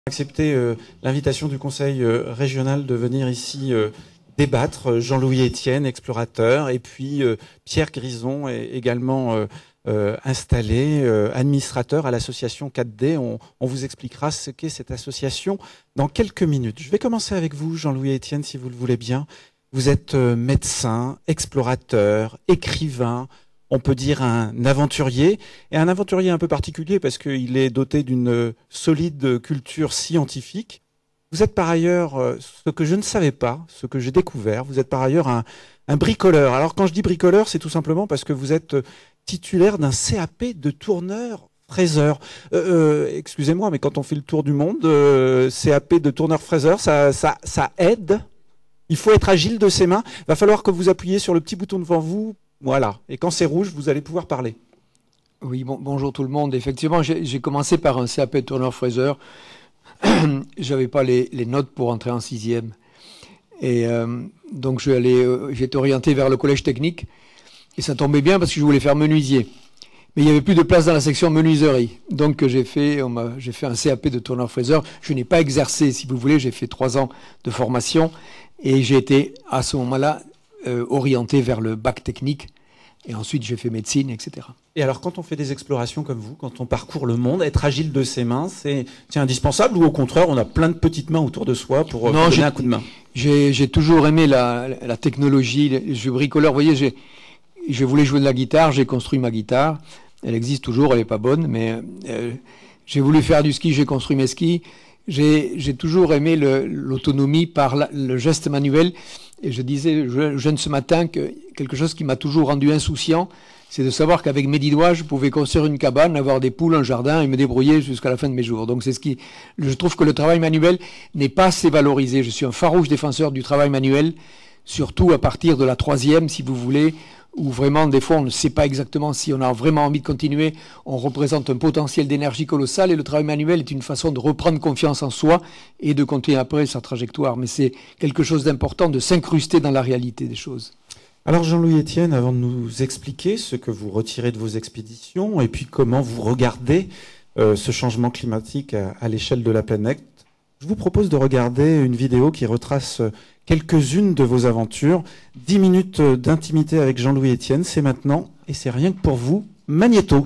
Accepté l'invitation du Conseil régional de venir ici débattre. Jean-Louis Etienne, explorateur, et puis Pierre Grison, est également installé, administrateur à l'association 4D. On vous expliquera ce qu'est cette association dans quelques minutes. Je vais commencer avec vous, Jean-Louis Etienne, si vous le voulez bien. Vous êtes médecin, explorateur, écrivain, on peut dire un aventurier, et un aventurier un peu particulier parce qu'il est doté d'une solide culture scientifique. Vous êtes par ailleurs, ce que je ne savais pas, ce que j'ai découvert, vous êtes par ailleurs un bricoleur. Alors quand je dis bricoleur, c'est tout simplement parce que vous êtes titulaire d'un CAP de tourneur-fraiseur. Excusez-moi, mais quand on fait le tour du monde, CAP de tourneur-fraiseur, ça aide. Il faut être agile de ses mains. Il va falloir que vous appuyiez sur le petit bouton devant vous. Voilà. Et quand c'est rouge, vous allez pouvoir parler. Oui, bonjour tout le monde. Effectivement, j'ai commencé par un CAP de tourneur-fraiseur. J'avais pas les notes pour entrer en sixième. Et donc, j'étais orienté vers le collège technique. Et ça tombait bien parce que je voulais faire menuisier. Mais il n'y avait plus de place dans la section menuiserie. Donc, j'ai fait un CAP de tourneur-fraiseur. Je n'ai pas exercé, si vous voulez. J'ai fait 3 ans de formation. Et j'ai été, à ce moment-là, orienté vers le bac technique. Et ensuite, j'ai fait médecine, etc. Et alors, quand on fait des explorations comme vous, quand on parcourt le monde, être agile de ses mains, c'est indispensable, ou au contraire, on a plein de petites mains autour de soi pour donner un coup de main? J'ai toujours aimé la technologie. Je suis bricoleur. Vous voyez, je voulais jouer de la guitare, j'ai construit ma guitare. Elle existe toujours, elle n'est pas bonne, mais j'ai voulu faire du ski, j'ai construit mes skis. J'ai toujours aimé l'autonomie par le geste manuel. Et je disais jeune ce matin que quelque chose qui m'a toujours rendu insouciant, c'est de savoir qu'avec mes 10 doigts, je pouvais construire une cabane, avoir des poules, un jardin et me débrouiller jusqu'à la fin de mes jours. Donc je trouve que le travail manuel n'est pas assez valorisé. Je suis un farouche défenseur du travail manuel, surtout à partir de la 3e, si vous voulez, où vraiment, des fois, on ne sait pas exactement si on a vraiment envie de continuer. On représente un potentiel d'énergie colossal et le travail manuel est une façon de reprendre confiance en soi et de continuer après sa trajectoire. Mais c'est quelque chose d'important de s'incruster dans la réalité des choses. Alors Jean-Louis Etienne, avant de nous expliquer ce que vous retirez de vos expéditions et puis comment vous regardez ce changement climatique à l'échelle de la planète, je vous propose de regarder une vidéo qui retrace quelques-unes de vos aventures. 10 minutes d'intimité avec Jean-Louis Etienne, c'est maintenant, et c'est rien que pour vous, Magnéto.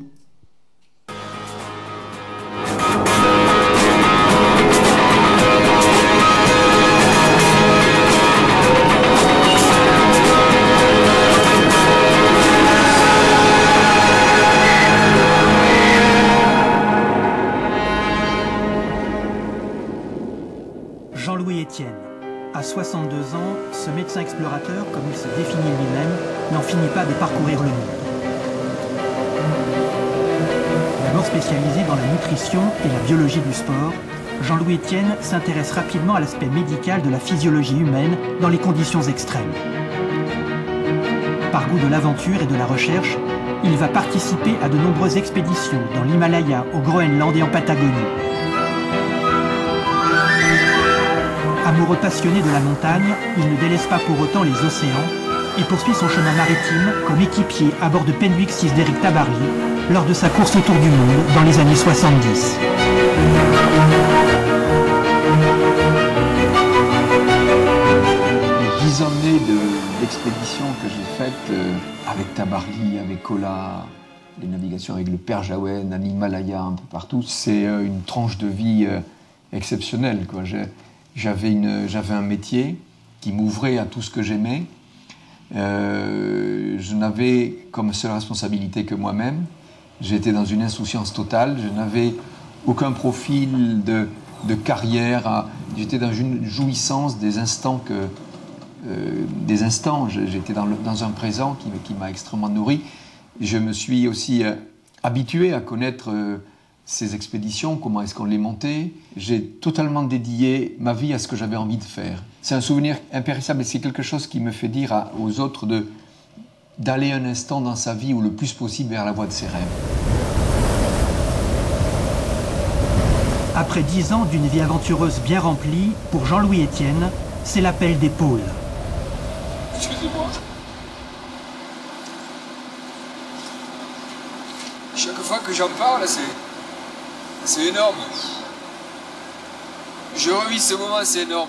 Jean-Louis Etienne. À 62 ans, ce médecin explorateur, comme il se définit lui-même, n'en finit pas de parcourir le monde. D'abord spécialisé dans la nutrition et la biologie du sport, Jean-Louis Etienne s'intéresse rapidement à l'aspect médical de la physiologie humaine dans les conditions extrêmes. Par goût de l'aventure et de la recherche, il va participer à de nombreuses expéditions dans l'Himalaya, au Groenland et en Patagonie. Amoureux passionné de la montagne, il ne délaisse pas pour autant les océans et poursuit son chemin maritime comme équipier à bord de Penwick 6 d'Éric Tabarly lors de sa course autour du monde dans les années 70. Les 10 années d'expédition que j'ai faites avec Tabarly, avec Kola, les navigations avec le Père Jaouen, à l'Himalaya, un peu partout, c'est une tranche de vie exceptionnelle, quoi. J'avais un métier qui m'ouvrait à tout ce que j'aimais. Je n'avais comme seule responsabilité que moi-même. J'étais dans une insouciance totale. Je n'avais aucun profil de carrière. J'étais dans une jouissance des instants J'étais dans un présent qui m'a extrêmement nourri. Je me suis aussi habitué à connaître ces expéditions, comment est-ce qu'on les montait. J'ai totalement dédié ma vie à ce que j'avais envie de faire. C'est un souvenir impérissable et c'est quelque chose qui me fait dire aux autres d'aller un instant dans sa vie ou le plus possible vers la voie de ses rêves. Après 10 ans d'une vie aventureuse bien remplie, pour Jean-Louis Etienne, c'est l'appel des pôles. Excusez-moi. Chaque fois que j'en parle, c'est énorme. Je revis ce moment, c'est énorme.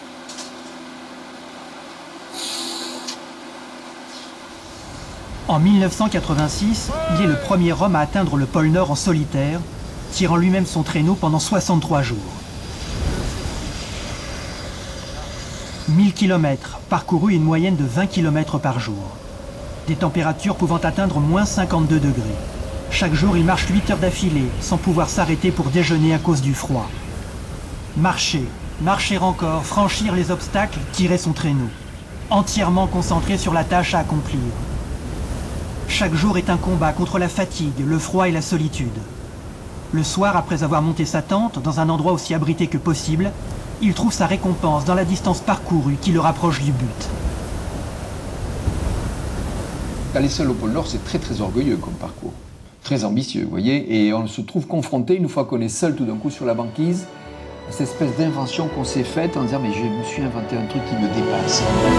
En 1986, il est le premier homme à atteindre le pôle Nord en solitaire, tirant lui-même son traîneau pendant 63 jours. 1000 km, parcourus une moyenne de 20 km par jour. Des températures pouvant atteindre moins 52 degrés. Chaque jour, il marche 8 heures d'affilée, sans pouvoir s'arrêter pour déjeuner à cause du froid. Marcher, marcher encore, franchir les obstacles, tirer son traîneau. Entièrement concentré sur la tâche à accomplir. Chaque jour est un combat contre la fatigue, le froid et la solitude. Le soir, après avoir monté sa tente, dans un endroit aussi abrité que possible, il trouve sa récompense dans la distance parcourue qui le rapproche du but. Aller seul au pôle Nord, c'est très très orgueilleux comme parcours. Très ambitieux, vous voyez, et on se trouve confronté, une fois qu'on est seul tout d'un coup sur la banquise, à cette espèce d'invention qu'on s'est faite en disant « mais je me suis inventé un truc qui me dépasse ».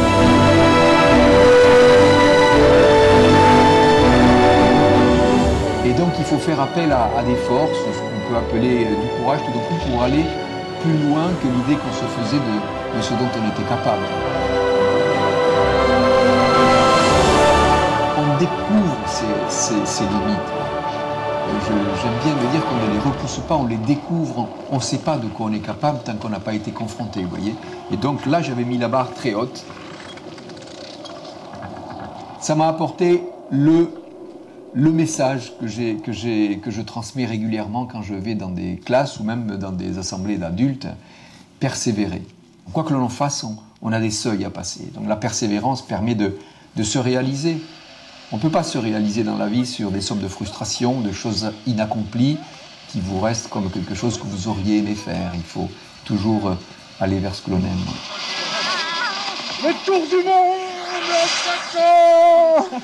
Et donc il faut faire appel à des forces, ce qu'on peut appeler du courage tout d'un coup pour aller plus loin que l'idée qu'on se faisait de ce dont on était capable. On découvre ces limites. J'aime bien me dire qu'on ne les repousse pas, on les découvre, on ne sait pas de quoi on est capable tant qu'on n'a pas été confronté, vous voyez. Et donc là, j'avais mis la barre très haute. Ça m'a apporté le message que je transmets régulièrement quand je vais dans des classes ou même dans des assemblées d'adultes, persévérer. Quoi que l'on en fasse, on a des seuils à passer. Donc la persévérance permet de se réaliser. On ne peut pas se réaliser dans la vie sur des sommes de frustration, de choses inaccomplies qui vous restent comme quelque chose que vous auriez aimé faire. Il faut toujours aller vers ce que l'on aime. Le tour du monde,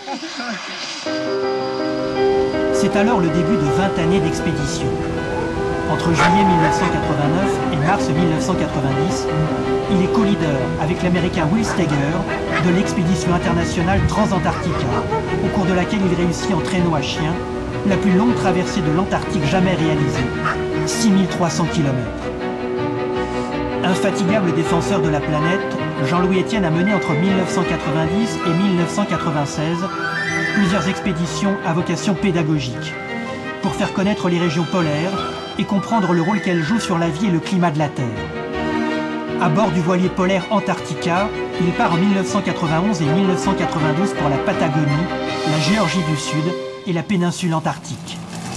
C'est alors le début de 20 années d'expédition. Entre juillet 1989 et mars 1990, il est co-leader avec l'Américain Will Steger de l'expédition internationale Transantarctica, au cours de laquelle il réussit en traîneau à chien la plus longue traversée de l'Antarctique jamais réalisée, 6300 km. Infatigable défenseur de la planète, Jean-Louis Etienne a mené entre 1990 et 1996 plusieurs expéditions à vocation pédagogique, pour faire connaître les régions polaires et comprendre le rôle qu'elles jouent sur la vie et le climat de la Terre. À bord du voilier polaire Antarctica, il part en 1991 et 1992 pour la Patagonie, la Géorgie du Sud et la péninsule antarctique.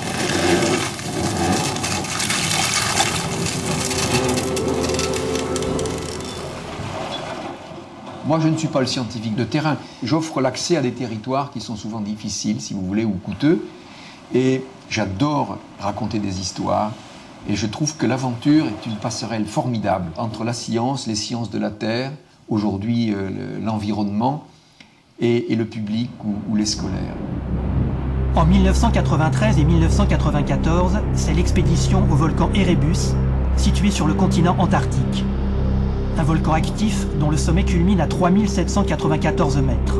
Moi, je ne suis pas le scientifique de terrain. J'offre l'accès à des territoires qui sont souvent difficiles, si vous voulez, ou coûteux. Et j'adore raconter des histoires. Et je trouve que l'aventure est une passerelle formidable entre la science, les sciences de la Terre, aujourd'hui l'environnement, et le public ou les scolaires. En 1993 et 1994, c'est l'expédition au volcan Erebus, situé sur le continent antarctique. Un volcan actif dont le sommet culmine à 3794 mètres.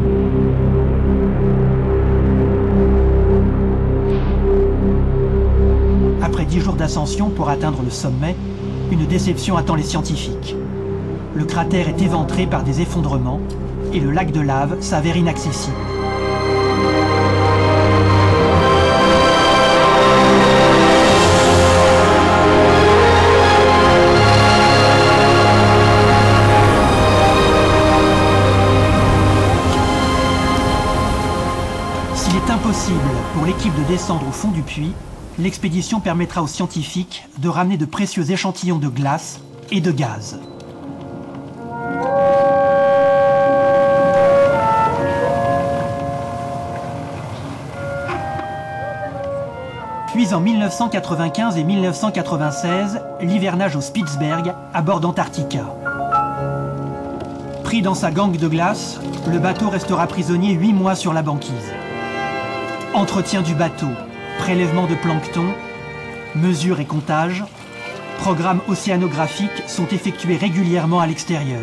Après 10 jours d'ascension pour atteindre le sommet, une déception attend les scientifiques. Le cratère est éventré par des effondrements et le lac de lave s'avère inaccessible. S'il est impossible pour l'équipe de descendre au fond du puits, l'expédition permettra aux scientifiques de ramener de précieux échantillons de glace et de gaz. Puis en 1995 et 1996, l'hivernage au Spitzberg à bord d'Antarctica. Pris dans sa gangue de glace, le bateau restera prisonnier 8 mois sur la banquise. Entretien du bateau, prélèvement de plancton, mesures et comptages, programmes océanographiques sont effectués régulièrement à l'extérieur.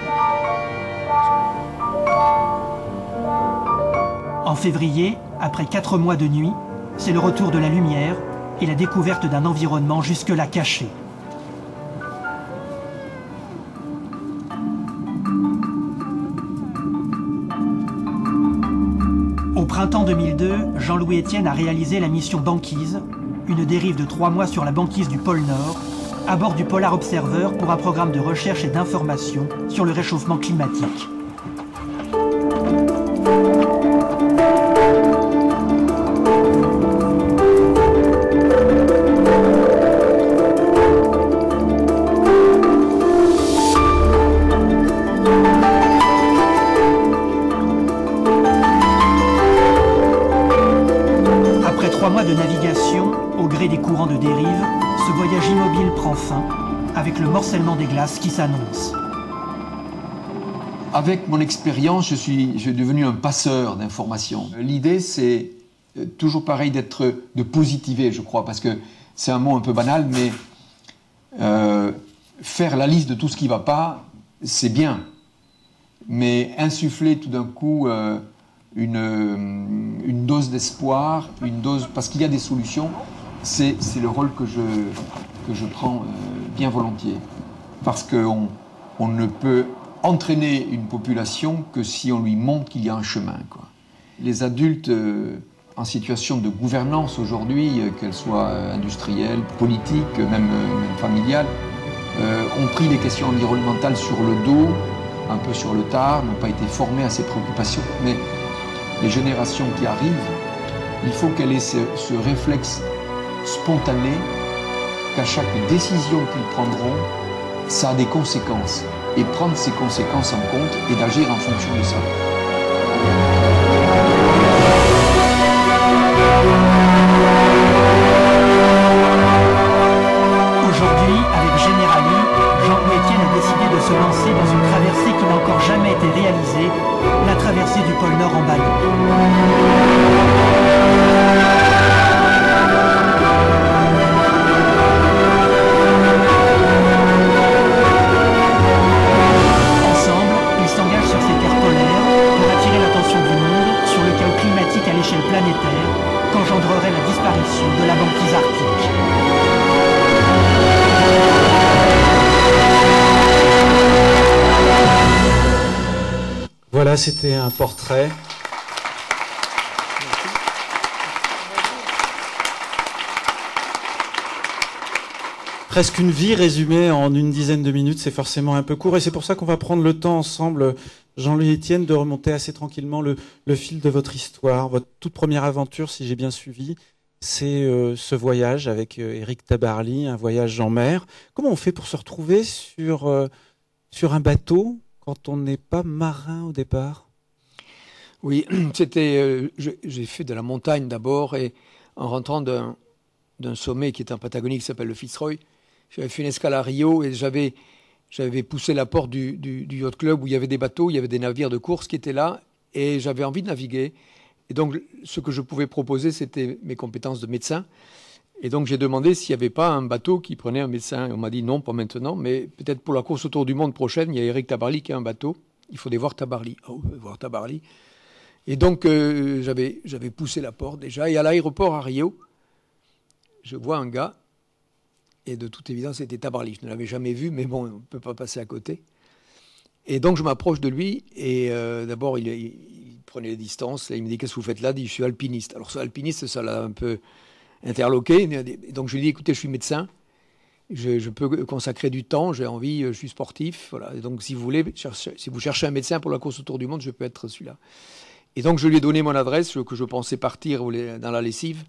En février, après 4 mois de nuit, c'est le retour de la lumière et la découverte d'un environnement jusque-là caché. printemps 2002, Jean-Louis Etienne a réalisé la mission Banquise, une dérive de 3 mois sur la banquise du pôle Nord, à bord du Polar Observer pour un programme de recherche et d'information sur le réchauffement climatique. Après 3 mois de navigation, au gré des courants de dérive, ce voyage immobile prend fin, avec le morcellement des glaces qui s'annonce. Avec mon expérience, je suis devenu un passeur d'informations. L'idée, c'est toujours pareil de positiver, je crois, parce que c'est un mot un peu banal, mais faire la liste de tout ce qui ne va pas, c'est bien. Mais insuffler tout d'un coup une dose d'espoir, parce qu'il y a des solutions, c'est le rôle que je prends bien volontiers. Parce qu'on ne peut entraîner une population que si on lui montre qu'il y a un chemin, quoi. Les adultes en situation de gouvernance aujourd'hui, qu'elles soient industrielles, politiques, même familiales, ont pris les questions environnementales sur le dos, un peu sur le tard, n'ont pas été formés à ces préoccupations. Mais les générations qui arrivent, il faut qu'elles aient ce réflexe spontané qu'à chaque décision qu'ils prendront, ça a des conséquences. Et prendre ces conséquences en compte et d'agir en fonction de ça. Aujourd'hui, avec Generali, Jean-Louis Etienne a décidé de se lancer dans une traversée qui n'a encore jamais été réalisée, la traversée du pôle Nord en ballon. À l'échelle planétaire qu'engendrerait la disparition de la banquise arctique. Voilà, c'était un portrait. Presque une vie résumée en une dizaine de minutes, c'est forcément un peu court. Et c'est pour ça qu'on va prendre le temps ensemble, Jean-Louis Etienne, de remonter assez tranquillement le fil de votre histoire. Votre toute première aventure, si j'ai bien suivi, c'est ce voyage avec Éric Tabarly, un voyage en mer. Comment on fait pour se retrouver sur un bateau quand on n'est pas marin au départ? Oui, j'ai fait de la montagne d'abord, et en rentrant d'un sommet qui est en Patagonie, qui s'appelle le Fitzroy, j'avais fait une escale à Rio et j'avais poussé la porte du yacht club où il y avait des bateaux, il y avait des navires de course qui étaient là, et j'avais envie de naviguer. Et donc, ce que je pouvais proposer, c'était mes compétences de médecin. Et donc, j'ai demandé s'il n'y avait pas un bateau qui prenait un médecin. Et on m'a dit non, pas maintenant, mais peut-être pour la course autour du monde prochaine, il y a Éric Tabarly qui a un bateau. Il faut aller voir Tabarly. Oh, voir Tabarly. Et donc, j'avais poussé la porte déjà. Et à l'aéroport à Rio, je vois un gars, et de toute évidence, c'était Tabarly. Je ne l'avais jamais vu, mais bon, on ne peut pas passer à côté. Et donc, je m'approche de lui, et d'abord, il prenait les distances, et il me dit « Qu'est-ce que vous faites là ?» Il dit « Je suis alpiniste. » Alors, alpiniste, ça l'a un peu interloqué. Et donc, je lui dis « Écoutez, je suis médecin, je peux consacrer du temps, j'ai envie, je suis sportif. Voilà. Et donc, si vous voulez, si vous cherchez un médecin pour la course autour du monde, je peux être celui-là. » Et donc, je lui ai donné mon adresse, que je pensais partir dans la lessive.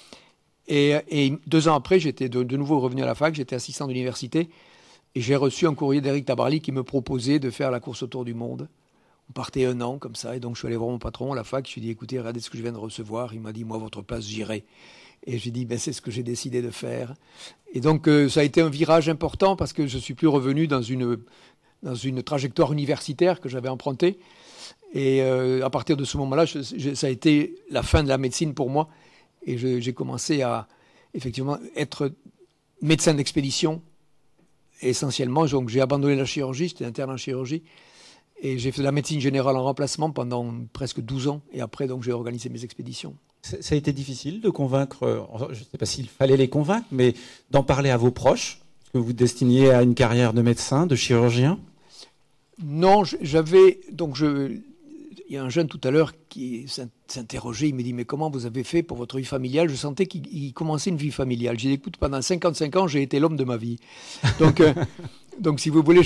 Et 2 ans après, j'étais de nouveau revenu à la fac, j'étais assistant d'université, et j'ai reçu un courrier d'Éric Tabarly qui me proposait de faire la course autour du monde. On partait 1 an comme ça, et donc je suis allé voir mon patron à la fac, je lui ai dit, écoutez, regardez ce que je viens de recevoir. Il m'a dit, moi, à votre place, j'irai. Et je lui ai dit, ben, c'est ce que j'ai décidé de faire. Et donc, ça a été un virage important, parce que je ne suis plus revenu dans une trajectoire universitaire que j'avais empruntée. Et à partir de ce moment-là, ça a été la fin de la médecine pour moi. Et j'ai commencé à, effectivement, être médecin d'expédition, essentiellement. Donc, j'ai abandonné la chirurgie, j'étais interne en chirurgie. Et j'ai fait de la médecine générale en remplacement pendant presque 12 ans. Et après, donc, j'ai organisé mes expéditions. Ça a été difficile de convaincre, je ne sais pas s'il fallait les convaincre, mais d'en parler à vos proches, que vous destiniez à une carrière de médecin, de chirurgien? Non, il y a un jeune tout à l'heure qui s'interrogeait, il me dit, mais comment vous avez fait pour votre vie familiale? Je sentais qu'il commençait une vie familiale. J'ai dit, écoute, pendant 55 ans, j'ai été l'homme de ma vie. Donc si vous voulez,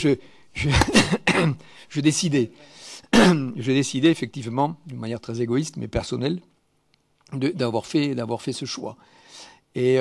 je décidais. J'ai décidé effectivement, d'une manière très égoïste mais personnelle, d'avoir fait ce choix. Et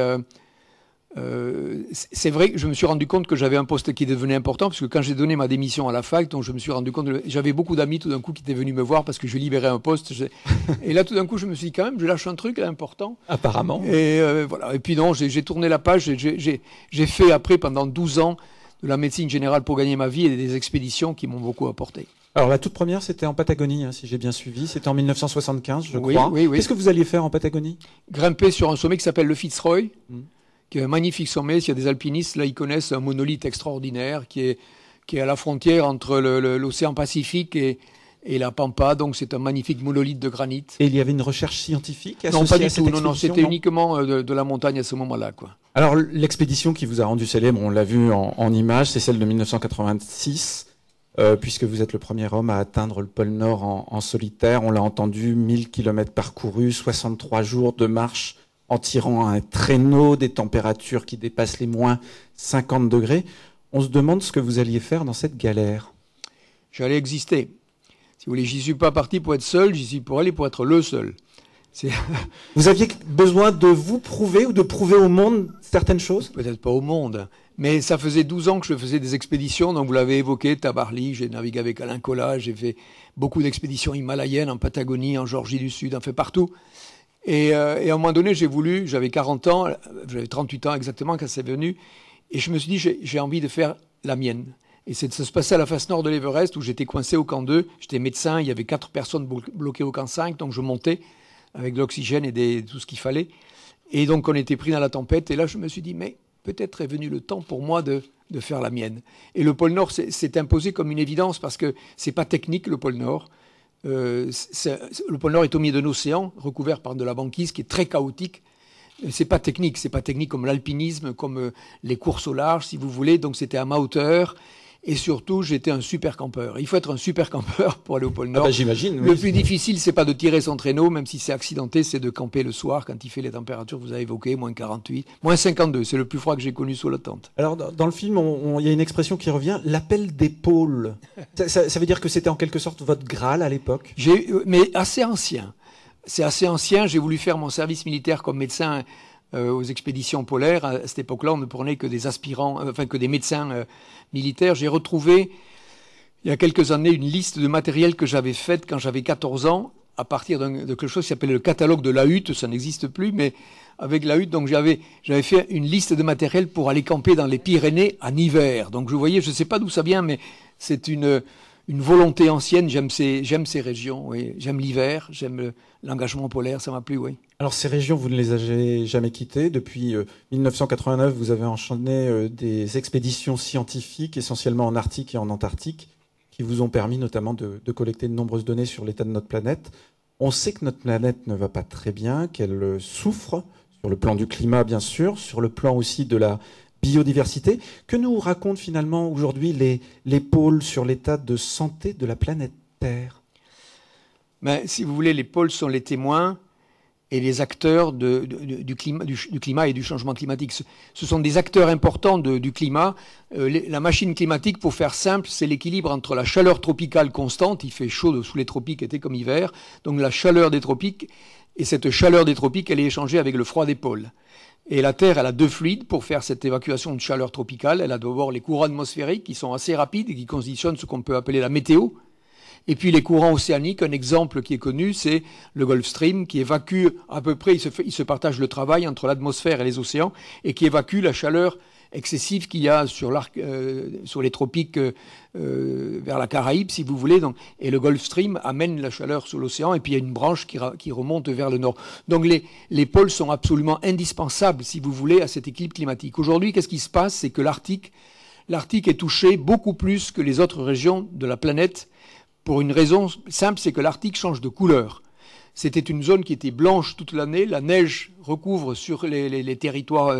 c'est vrai que je me suis rendu compte que j'avais un poste qui devenait important, parce que quand j'ai donné ma démission à la fac, donc je me suis rendu compte, j'avais beaucoup d'amis tout d'un coup qui étaient venus me voir parce que je libérais un poste. Et là tout d'un coup je me suis dit quand même, je lâche un truc là, important. Apparemment. Et voilà. Et puis non, j'ai tourné la page, j'ai fait après pendant 12 ans de la médecine générale pour gagner ma vie et des expéditions qui m'ont beaucoup apporté. Alors la toute première, c'était en Patagonie, hein, si j'ai bien suivi. C'était en 1975, je crois. Oui. Qu'est-ce que vous alliez faire en Patagonie? Grimper sur un sommet qui s'appelle le Fitzroy, qui est un magnifique sommet. S'il y a des alpinistes, là, ils connaissent un monolithe extraordinaire qui est à la frontière entre l'océan Pacifique et la Pampa. Donc c'est un magnifique monolithe de granit. Et il y avait une recherche scientifique associée Non, pas du à cette tout. Non, expédition, c'était uniquement de la montagne à ce moment-là, quoi. Alors l'expédition qui vous a rendu célèbre, on l'a vu en images, c'est celle de 1986. Puisque vous êtes le premier homme à atteindre le pôle Nord en solitaire. On l'a entendu, 1000 km parcourus, 63 jours de marche en tirant un traîneau, des températures qui dépassent les moins 50 degrés. On se demande ce que vous alliez faire dans cette galère. J'allais exister. Si vous voulez, j'y suis pas parti pour être seul, j'y suis pour aller pour être le seul. Vous aviez besoin de vous prouver ou de prouver au monde certaines choses? Peut-être pas au monde, mais ça faisait 12 ans que je faisais des expéditions, donc vous l'avez évoqué, Tabarly, j'ai navigué avec Alain Colas, j'ai fait beaucoup d'expéditions himalayennes en Patagonie, en Géorgie du Sud, fait partout. Et à un moment donné, j'avais 40 ans, j'avais 38 ans exactement quand c'est venu, et je me suis dit, j'ai envie de faire la mienne. Et ça se passait à la face nord de l'Everest, où j'étais coincé au camp 2, j'étais médecin, il y avait 4 personnes bloquées au camp 5, donc je montais avec de l'oxygène et tout ce qu'il fallait. Et donc on était pris dans la tempête, et là je me suis dit, mais peut-être est venu le temps pour moi de faire la mienne. Et le pôle Nord s'est imposé comme une évidence, parce que c'est pas technique le pôle Nord. Le pôle Nord est au milieu d'un océan, recouvert par de la banquise, qui est très chaotique. C'est pas technique comme l'alpinisme, comme les courses au large, si vous voulez, donc c'était à ma hauteur. Et surtout, j'étais un super campeur. Il faut être un super campeur pour aller au pôle Nord. Ah bah j'imagine. Le plus difficile, c'est pas de tirer son traîneau, même si c'est accidenté, c'est de camper le soir quand il fait les températures que vous avez évoquées, moins 48, moins 52. C'est le plus froid que j'ai connu sous la tente. Alors, dans le film, il y a une expression qui revient, l'appel des pôles. Ça veut dire que c'était en quelque sorte votre Graal à l'époque? Mais assez ancien. C'est assez ancien. J'ai voulu faire mon service militaire comme médecin aux expéditions polaires. À cette époque-là, on ne prenait que des aspirants, que des médecins militaires. J'ai retrouvé, il y a quelques années, une liste de matériel que j'avais faite quand j'avais 14 ans, à partir de quelque chose qui s'appelait le catalogue de la hutte. Ça n'existe plus, mais avec la hutte, donc j'avais fait une liste de matériel pour aller camper dans les Pyrénées en hiver. Donc vous voyez, je ne sais pas d'où ça vient, mais c'est une volonté ancienne. J'aime ces régions, oui. J'aime l'hiver, j'aime l'engagement polaire, ça m'a plu, oui. Alors ces régions, vous ne les avez jamais quittées. Depuis 1989, vous avez enchaîné des expéditions scientifiques, essentiellement en Arctique et en Antarctique, qui vous ont permis notamment de collecter de nombreuses données sur l'état de notre planète. On sait que notre planète ne va pas très bien, qu'elle souffre, sur le plan du climat bien sûr, sur le plan aussi de la biodiversité. Que nous racontent finalement aujourd'hui les pôles sur l'état de santé de la planète Terre? Si vous voulez, les pôles sont les témoins et les acteurs du climat et du changement climatique. Ce sont des acteurs importants du climat. La machine climatique, pour faire simple, c'est l'équilibre entre la chaleur tropicale constante, il fait chaud sous les tropiques, été comme hiver, donc la chaleur des tropiques, et cette chaleur des tropiques, elle est échangée avec le froid des pôles. Et la Terre, elle a 2 fluides pour faire cette évacuation de chaleur tropicale. Elle a d'abord les courants atmosphériques qui sont assez rapides et qui conditionnent ce qu'on peut appeler la météo. Et puis les courants océaniques, un exemple qui est connu, c'est le Gulf Stream qui évacue à peu près, il se partage le travail entre l'atmosphère et les océans, et qui évacue la chaleur excessive qu'il y a sur les tropiques vers la Caraïbe, si vous voulez. Donc, et le Gulf Stream amène la chaleur sur l'océan, et puis il y a une branche qui remonte vers le nord. Donc les pôles sont absolument indispensables, si vous voulez, à cet équilibre climatique. Aujourd'hui, qu'est-ce qui se passe? C'est que l'Arctique est touché beaucoup plus que les autres régions de la planète, pour une raison simple, c'est que l'Arctique change de couleur. C'était une zone qui était blanche toute l'année, la neige recouvre sur les territoires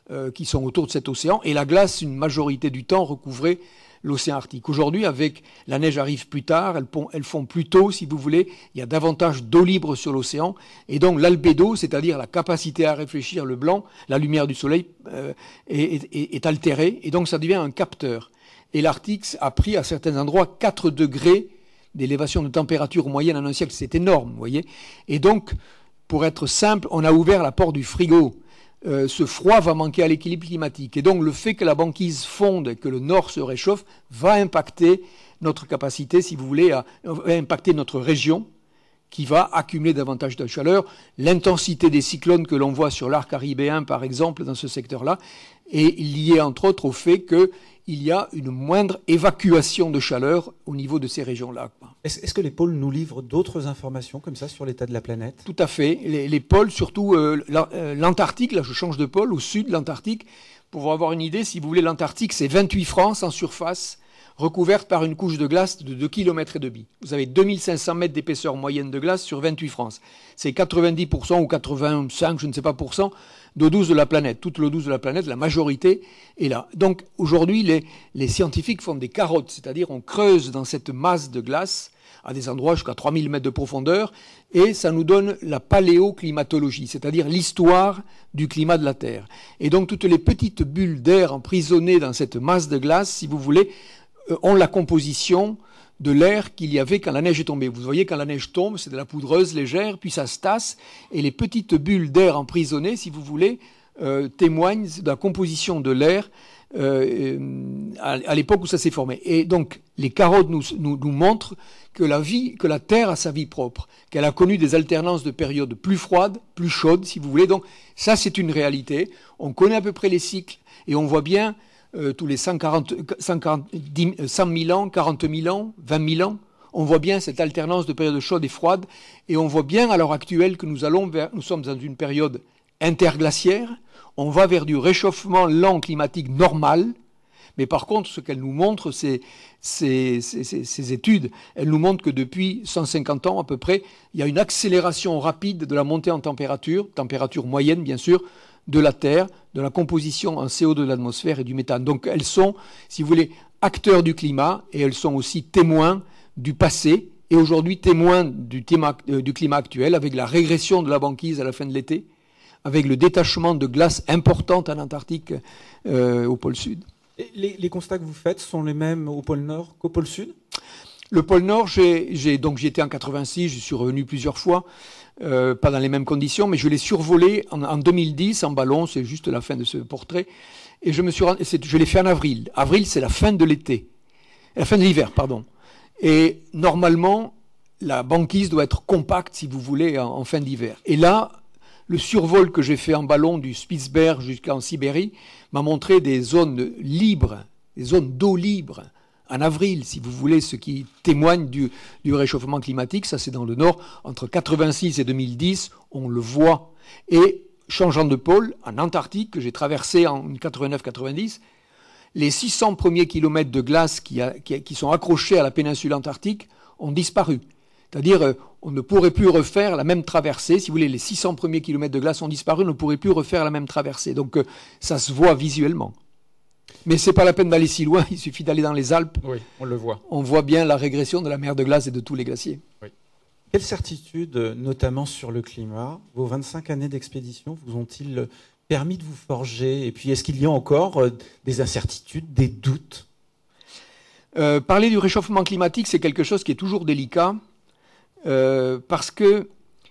qui sont autour de cet océan, et la glace, une majorité du temps, recouvrait l'océan Arctique. Aujourd'hui, avec la neige arrive plus tard, elles fond plus tôt, si vous voulez, il y a davantage d'eau libre sur l'océan, et donc l'albédo, c'est-à-dire la capacité à réfléchir le blanc, la lumière du soleil, est altérée, et donc ça devient un capteur. Et l'Arctique a pris à certains endroits 4 degrés d'élévation de température moyenne en un siècle, c'est énorme, vous voyez. Et donc, pour être simple, on a ouvert la porte du frigo. Ce froid va manquer à l'équilibre climatique. Et donc le fait que la banquise fonde et que le nord se réchauffe va impacter notre capacité, si vous voulez, va impacter notre région qui va accumuler davantage de chaleur. L'intensité des cyclones que l'on voit sur l'arc caribéen, par exemple, dans ce secteur-là, est liée entre autres au fait qu'il y a une moindre évacuation de chaleur au niveau de ces régions-là. Est-ce que les pôles nous livrent d'autres informations comme ça sur l'état de la planète? Tout à fait. Les pôles, surtout l'Antarctique, là je change de pôle, au sud de l'Antarctique, pour avoir une idée, si vous voulez, l'Antarctique c'est 28 France en surface, recouverte par une couche de glace de 2,5 km. Vous avez 2500 mètres d'épaisseur moyenne de glace sur 28 France. C'est 90% ou 85, je ne sais pas, d'eau douce de la planète. Toute l'eau douce de la planète, la majorité est là. Donc aujourd'hui, les scientifiques font des carottes, c'est-à-dire on creuse dans cette masse de glace à des endroits jusqu'à 3000 mètres de profondeur, et ça nous donne la paléoclimatologie, c'est-à-dire l'histoire du climat de la Terre. Et donc toutes les petites bulles d'air emprisonnées dans cette masse de glace, si vous voulez, ont la composition de l'air qu'il y avait quand la neige est tombée. Vous voyez, quand la neige tombe, c'est de la poudreuse légère, puis ça se tasse, et les petites bulles d'air emprisonnées, si vous voulez, témoignent de la composition de l'air à l'époque où ça s'est formé. Et donc, les carottes nous montrent que la Terre a sa vie propre, qu'elle a connu des alternances de périodes plus froides, plus chaudes, si vous voulez. Donc, ça, c'est une réalité. On connaît à peu près les cycles, et on voit bien tous les 100 000 ans, 40 000 ans, 20 000 ans, on voit bien cette alternance de périodes chaudes et froides, et on voit bien à l'heure actuelle que nous sommes dans une période interglaciaire, on va vers du réchauffement lent climatique normal, mais par contre, ce qu'elle nous montre, ces études, elles nous montrent que depuis 150 ans à peu près, il y a une accélération rapide de la montée en température moyenne bien sûr, de la Terre, de la composition en CO2 de l'atmosphère et du méthane. Donc elles sont, si vous voulez, acteurs du climat, et elles sont aussi témoins du passé, et aujourd'hui témoins du climat actuel, avec la régression de la banquise à la fin de l'été, avec le détachement de glace importante en Antarctique au pôle Sud. Et les constats que vous faites sont les mêmes au pôle Nord qu'au pôle Sud? Le pôle Nord, j'y étais en 86, je suis revenu plusieurs fois, pas dans les mêmes conditions, mais je l'ai survolé en 2010 en ballon, c'est juste la fin de ce portrait, et je l'ai fait en avril. Avril, c'est la fin de l'été, la fin de l'hiver, pardon. Et normalement, la banquise doit être compacte, si vous voulez, en fin d'hiver. Et là, le survol que j'ai fait en ballon du Spitzberg jusqu'en Sibérie m'a montré des zones libres, des zones d'eau libre, en avril, si vous voulez, ce qui témoigne du réchauffement climatique. Ça, c'est dans le Nord. Entre 86 et 2010, on le voit. Et changeant de pôle, en Antarctique, que j'ai traversé en 89-90, les 600 premiers kilomètres de glace qui sont accrochés à la péninsule antarctique ont disparu. C'est-à-dire, on ne pourrait plus refaire la même traversée. Si vous voulez, les 600 premiers kilomètres de glace ont disparu, on ne pourrait plus refaire la même traversée. Donc, ça se voit visuellement. Mais c'est pas la peine d'aller si loin, il suffit d'aller dans les Alpes. Oui, on le voit. On voit bien la régression de la mer de glace et de tous les glaciers. Oui. Quelles certitudes, notamment sur le climat, vos 25 années d'expédition vous ont-ils permis de vous forger? Et puis, est-ce qu'il y a encore des incertitudes, des doutes? Parler du réchauffement climatique, c'est quelque chose qui est toujours délicat, parce que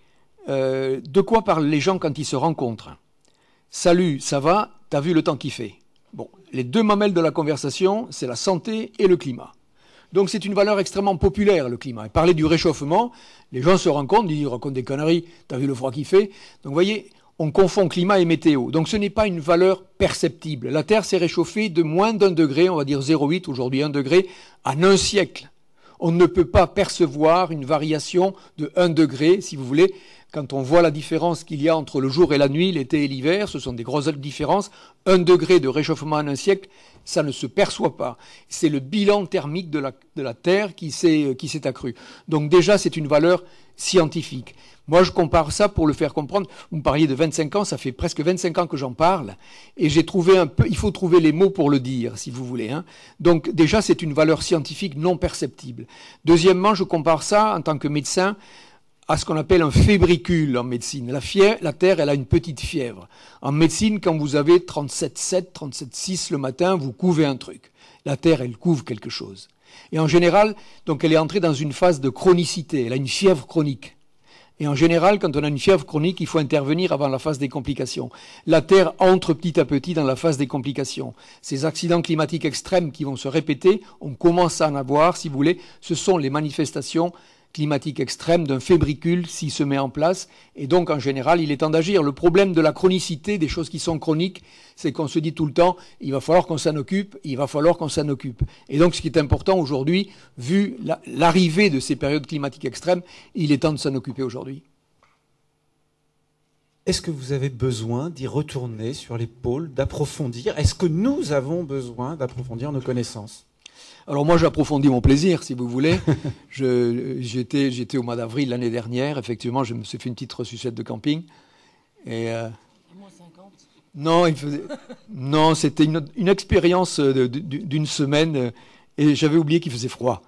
de quoi parlent les gens quand ils se rencontrent? Salut, ça va? T'as vu le temps qu'il fait? Bon, les deux mamelles de la conversation, c'est la santé et le climat. Donc c'est une valeur extrêmement populaire, le climat. Et parler du réchauffement, les gens se rencontrent, ils racontent des conneries, t'as vu le froid qu'il fait? Donc vous voyez, on confond climat et météo. Donc ce n'est pas une valeur perceptible. La Terre s'est réchauffée de moins d'1 degré, on va dire 0,8, aujourd'hui 1 degré, en un siècle. On ne peut pas percevoir une variation de 1 degré, si vous voulez, quand on voit la différence qu'il y a entre le jour et la nuit, l'été et l'hiver, ce sont des grosses différences. 1 degré de réchauffement en un siècle, ça ne se perçoit pas. C'est le bilan thermique de la Terre qui s'est accru. Donc déjà, c'est une valeur scientifique. Moi, je compare ça pour le faire comprendre. Vous me parliez de 25 ans, ça fait presque 25 ans que j'en parle. Et j'ai trouvé il faut trouver les mots pour le dire, si vous voulez. Hein. Donc déjà, c'est une valeur scientifique non perceptible. Deuxièmement, je compare ça, en tant que médecin, à ce qu'on appelle un fébricule en médecine. La Terre, elle a une petite fièvre. En médecine, quand vous avez 37,7, 37,6 le matin, vous couvez un truc. La Terre, elle couve quelque chose. Et en général, donc elle est entrée dans une phase de chronicité. Elle a une fièvre chronique. Et en général, quand on a une fièvre chronique, il faut intervenir avant la phase des complications. La Terre entre petit à petit dans la phase des complications. Ces accidents climatiques extrêmes qui vont se répéter, on commence à en avoir, si vous voulez, ce sont les manifestations climatique extrême d'un fébricule s'il se met en place. Et donc, en général, il est temps d'agir. Le problème de la chronicité, des choses qui sont chroniques, c'est qu'on se dit tout le temps, il va falloir qu'on s'en occupe, il va falloir qu'on s'en occupe. Et donc, ce qui est important aujourd'hui, vu l'arrivée de ces périodes climatiques extrêmes, il est temps de s'en occuper aujourd'hui. Est-ce que vous avez besoin d'y retourner sur les pôles, d'approfondir? Est-ce que nous avons besoin d'approfondir nos connaissances? Alors moi, j'approfondis mon plaisir, si vous voulez. J'étais au mois d'avril l'année dernière. Effectivement, je me suis fait une petite ressucette de camping. Et moins 50. Non, c'était une expérience d'une semaine. Et j'avais oublié qu'il faisait froid.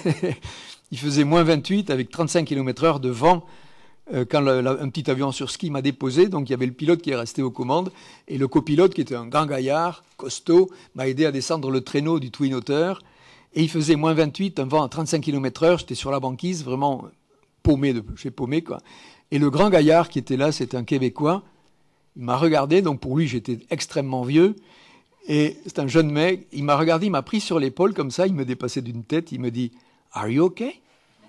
Il faisait moins 28 avec 35 km/h de vent. Quand un petit avion sur ski m'a déposé, donc il y avait le pilote qui est resté aux commandes. Et le copilote, qui était un grand gaillard, costaud, m'a aidé à descendre le traîneau du Twin Otter. Et il faisait moins 28, un vent à 35 km/h, j'étais sur la banquise, vraiment j'ai paumé, quoi. Et le grand gaillard qui était là, c'était un Québécois, il m'a regardé, donc pour lui j'étais extrêmement vieux, et c'est un jeune mec, il m'a regardé, il m'a pris sur l'épaule comme ça, il me dépassait d'une tête, il me dit « Are you okay ?»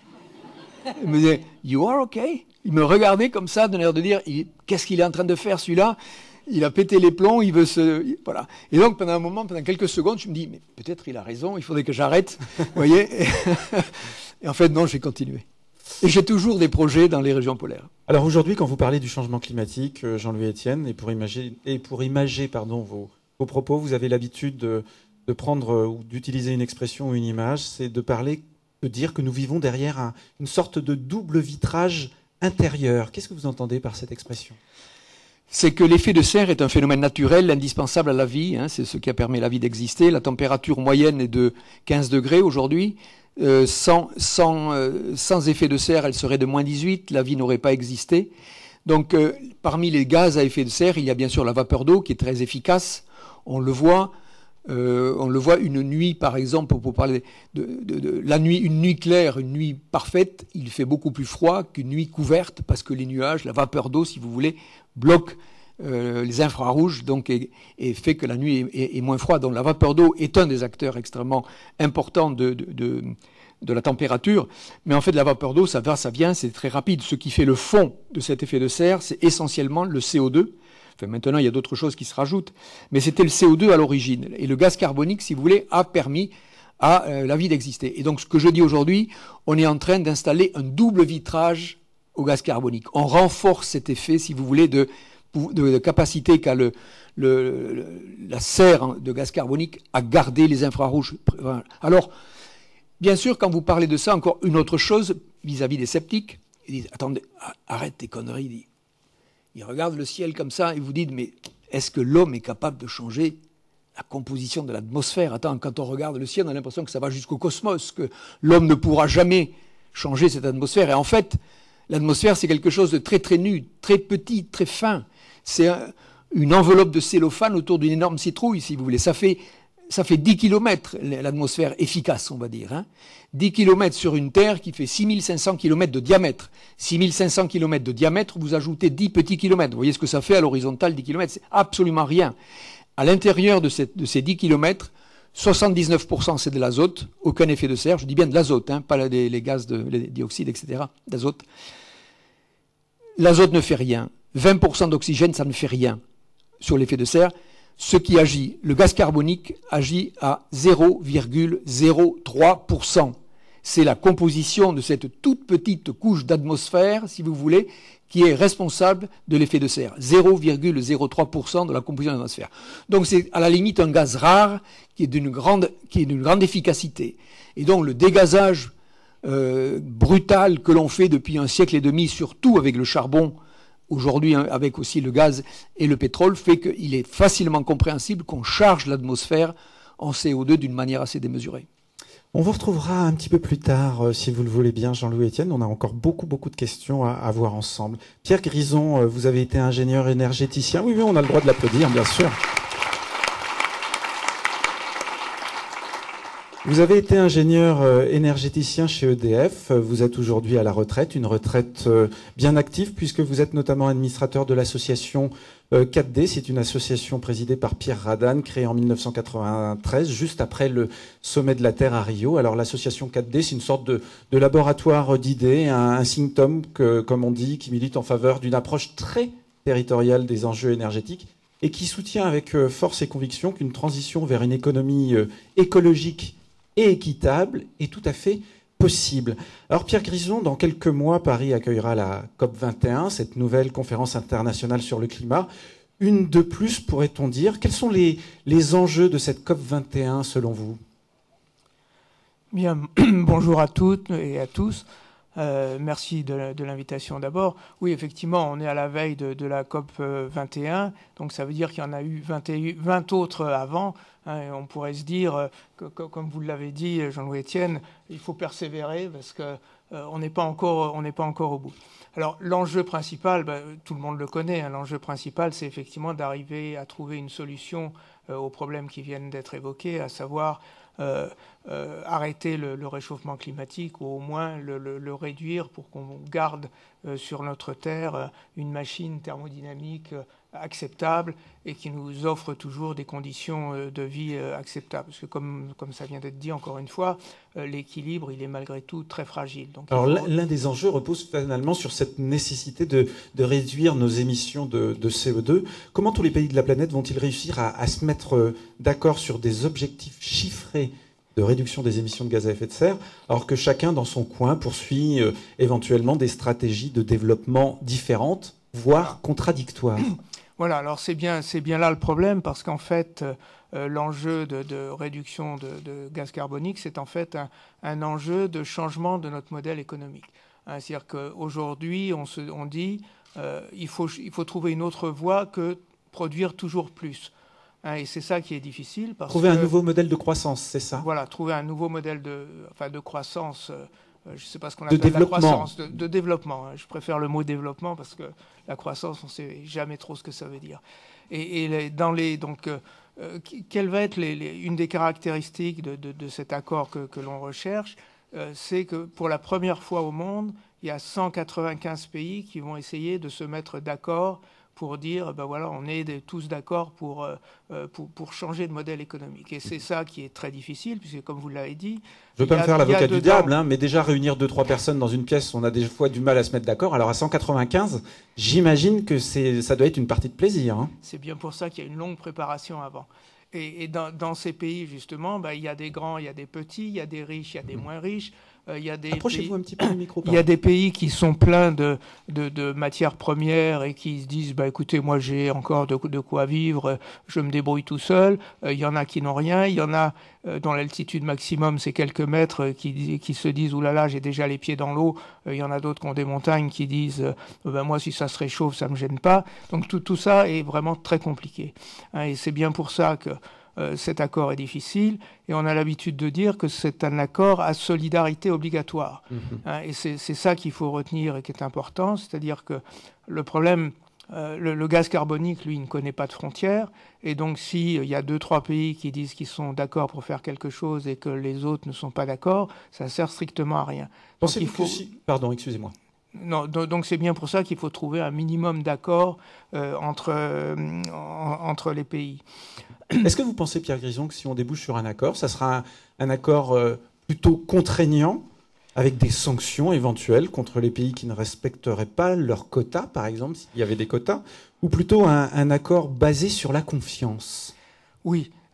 Il me disait « You are okay ?» Il me regardait comme ça, d'un air de dire « Qu'est-ce qu'il est en train de faire celui-là ?» Il a pété les plombs, il veut se... Voilà. Et donc, pendant un moment, pendant quelques secondes, je me dis, mais peut-être il a raison, il faudrait que j'arrête. Vous voyez. Et en fait, non, j'ai continué. Et j'ai toujours des projets dans les régions polaires. Alors aujourd'hui, quand vous parlez du changement climatique, Jean-Louis Etienne, et pour imager vos propos, vous avez l'habitude de prendre ou d'utiliser une expression ou une image, c'est de dire que nous vivons derrière une sorte de double vitrage intérieur. Qu'est-ce que vous entendez par cette expression ? C'est que l'effet de serre est un phénomène naturel, indispensable à la vie. Hein, c'est ce qui a permis à la vie d'exister. La température moyenne est de 15 degrés aujourd'hui. Sans effet de serre, elle serait de moins 18. La vie n'aurait pas existé. Donc, parmi les gaz à effet de serre, il y a bien sûr la vapeur d'eau qui est très efficace. On le voit une nuit, par exemple, pour parler de la nuit, une nuit claire, une nuit parfaite, il fait beaucoup plus froid qu'une nuit couverte parce que les nuages, la vapeur d'eau, si vous voulez, bloque les infrarouges, donc et fait que la nuit est moins froide. Donc la vapeur d'eau est un des acteurs extrêmement importants de la température, mais en fait la vapeur d'eau, ça va, ça vient, c'est très rapide. Ce qui fait le fond de cet effet de serre, c'est essentiellement le CO2. Enfin, maintenant, il y a d'autres choses qui se rajoutent, mais c'était le CO2 à l'origine. Et le gaz carbonique, si vous voulez, a permis à la vie d'exister. Et donc ce que je dis aujourd'hui, on est en train d'installer un double vitrage au gaz carbonique. On renforce cet effet, si vous voulez, de capacité qu'a la serre de gaz carbonique à garder les infrarouges. Alors, bien sûr, quand vous parlez de ça, encore une autre chose vis-à-vis des sceptiques, ils disent « Attendez, arrête tes conneries ». Ils regardent le ciel comme ça et vous dites « Mais est-ce que l'homme est capable de changer la composition de l'atmosphère ?» Attends, quand on regarde le ciel, on a l'impression que ça va jusqu'au cosmos, que l'homme ne pourra jamais changer cette atmosphère. Et en fait, l'atmosphère, c'est quelque chose de très très nu, très petit, très fin. C'est une enveloppe de cellophane autour d'une énorme citrouille, si vous voulez. Ça fait 10 km, l'atmosphère efficace, on va dire. Hein. 10 km sur une Terre qui fait 6500 km de diamètre. 6500 km de diamètre, vous ajoutez 10 petits kilomètres. Vous voyez ce que ça fait à l'horizontale, 10 km, c'est absolument rien. À l'intérieur de ces 10 km, 79% c'est de l'azote, aucun effet de serre. Je dis bien de l'azote, hein, pas les gaz, les dioxydes, etc., d'azote. L'azote ne fait rien. 20% d'oxygène, ça ne fait rien sur l'effet de serre. Ce qui agit, le gaz carbonique agit à 0,03%. c'est la composition de cette toute petite couche d'atmosphère, si vous voulez, qui est responsable de l'effet de serre. 0,03% de la composition de l'atmosphère. Donc c'est à la limite un gaz rare qui est d'une grande efficacité. Et donc le dégazage brutal que l'on fait depuis un siècle et demi, surtout avec le charbon, aujourd'hui avec aussi le gaz et le pétrole, fait qu'il est facilement compréhensible qu'on charge l'atmosphère en CO2 d'une manière assez démesurée. On vous retrouvera un petit peu plus tard, si vous le voulez bien, Jean-Louis Etienne. On a encore beaucoup de questions à voir ensemble. Pierre Grison, vous avez été ingénieur énergéticien. Oui, on a le droit de l'applaudir, bien sûr. Vous avez été ingénieur énergéticien chez EDF. Vous êtes aujourd'hui à la retraite, une retraite bien active puisque vous êtes notamment administrateur de l'association 4D. C'est une association présidée par Pierre Radane, créée en 1993, juste après le sommet de la Terre à Rio. Alors l'association 4D, c'est une sorte de laboratoire d'idées, un think tank, comme on dit, qui milite en faveur d'une approche très territoriale des enjeux énergétiques et qui soutient avec force et conviction qu'une transition vers une économie écologique et équitable est tout à fait possible. Alors Pierre Grison, dans quelques mois, Paris accueillera la COP21, cette nouvelle conférence internationale sur le climat. Une de plus, pourrait-on dire. Quels sont les enjeux de cette COP21 selon vous? Bien, bonjour à toutes et à tous. Merci de l'invitation d'abord. Oui, effectivement, on est à la veille de la COP 21, donc ça veut dire qu'il y en a eu 20 autres avant. Et on pourrait se dire, comme vous l'avez dit, Jean-Louis Etienne, il faut persévérer parce que on n'est pas encore au bout. Alors l'enjeu principal, tout le monde le connaît, hein, l'enjeu principal, c'est effectivement d'arriver à trouver une solution aux problèmes qui viennent d'être évoqués, à savoir arrêter le réchauffement climatique ou au moins le réduire pour qu'on garde sur notre Terre une machine thermodynamique acceptable et qui nous offre toujours des conditions de vie acceptables. Parce que comme ça vient d'être dit encore une fois, l'équilibre, il est malgré tout très fragile. Donc, alors l'un des enjeux repose finalement sur cette nécessité de réduire nos émissions de CO2. Comment tous les pays de la planète vont-ils réussir à se mettre d'accord sur des objectifs chiffrés de réduction des émissions de gaz à effet de serre, alors que chacun dans son coin poursuit éventuellement des stratégies de développement différentes, voire contradictoires? Voilà, alors c'est bien là le problème, parce qu'en fait, l'enjeu de réduction de gaz carbonique, c'est en fait un enjeu de changement de notre modèle économique. Hein, c'est-à-dire qu'aujourd'hui, on dit il faut trouver une autre voie que produire toujours plus. Hein, et c'est ça qui est difficile. Trouver un nouveau modèle de croissance, c'est ça? Voilà, trouver un nouveau modèle de croissance. Je ne sais pas ce qu'on appelle la croissance, de développement. Hein. Je préfère le mot développement parce que la croissance, on ne sait jamais trop ce que ça veut dire. Quelle va être une des caractéristiques de cet accord que l'on recherche? C'est que pour la première fois au monde, il y a 195 pays qui vont essayer de se mettre d'accord pour dire, voilà, on est tous d'accord pour changer de modèle économique. Et c'est ça qui est très difficile, puisque comme vous l'avez dit... Je ne veux pas me faire l'avocat du diable, hein, mais déjà réunir 2-3 personnes dans une pièce, on a des fois du mal à se mettre d'accord. Alors à 195, j'imagine que ça doit être une partie de plaisir. Hein. C'est bien pour ça qu'il y a une longue préparation avant. Et dans ces pays, justement, il y a des grands, il y a des petits, il y a des riches, il y a des moins riches. Approchez-vous un petit peu du micro. Il y a des pays qui sont pleins de matières premières et qui se disent écoutez, moi j'ai encore de quoi vivre, je me débrouille tout seul. Il y en a qui n'ont rien, il y en a dont l'altitude maximum c'est quelques mètres qui se disent oulala, j'ai déjà les pieds dans l'eau. Il y en a d'autres qui ont des montagnes qui disent moi si ça se réchauffe ça me gêne pas. Donc tout ça est vraiment très compliqué. Et c'est bien pour ça que cet accord est difficile, et on a l'habitude de dire que c'est un accord à solidarité obligatoire. Et c'est ça qu'il faut retenir et qui est important, c'est-à-dire que le problème, le gaz carbonique, lui, ne connaît pas de frontières, et donc s'il y a 2-3 pays qui disent qu'ils sont d'accord pour faire quelque chose et que les autres ne sont pas d'accord, ça ne sert strictement à rien. Pardon, excusez-moi. Non, donc c'est bien pour ça qu'il faut trouver un minimum d'accord entre les pays. Est-ce que vous pensez, Pierre Grison, que si on débouche sur un accord, ça sera un accord plutôt contraignant, avec des sanctions éventuelles contre les pays qui ne respecteraient pas leurs quotas, par exemple, s'il y avait des quotas, ou plutôt un accord basé sur la confiance? Oui.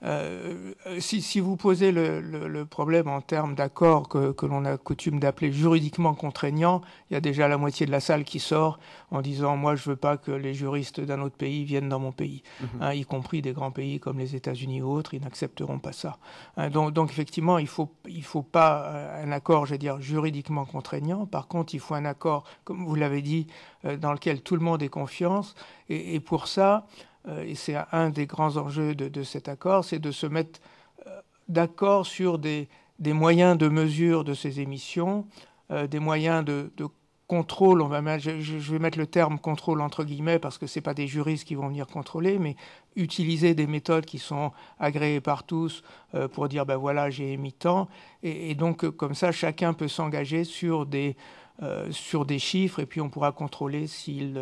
Si vous posez le problème en termes d'accords que l'on a coutume d'appeler juridiquement contraignants, il y a déjà la moitié de la salle qui sort en disant « moi je veux pas que les juristes d'un autre pays viennent dans mon pays y compris des grands pays comme les États-Unis ou autres, ils n'accepteront pas ça. Donc effectivement, il faut pas un accord, je veux dire, juridiquement contraignant. Par contre, il faut un accord, comme vous l'avez dit, dans lequel tout le monde ait confiance. Et pour ça, et c'est un des grands enjeux de cet accord, c'est de se mettre d'accord sur des moyens de mesure de ces émissions, des moyens de contrôle. Je vais mettre le terme contrôle entre guillemets parce que c'est pas des juristes qui vont venir contrôler, mais utiliser des méthodes qui sont agréées par tous pour dire ben voilà, j'ai émis tant, et donc comme ça chacun peut s'engager sur des chiffres et puis on pourra contrôler s'il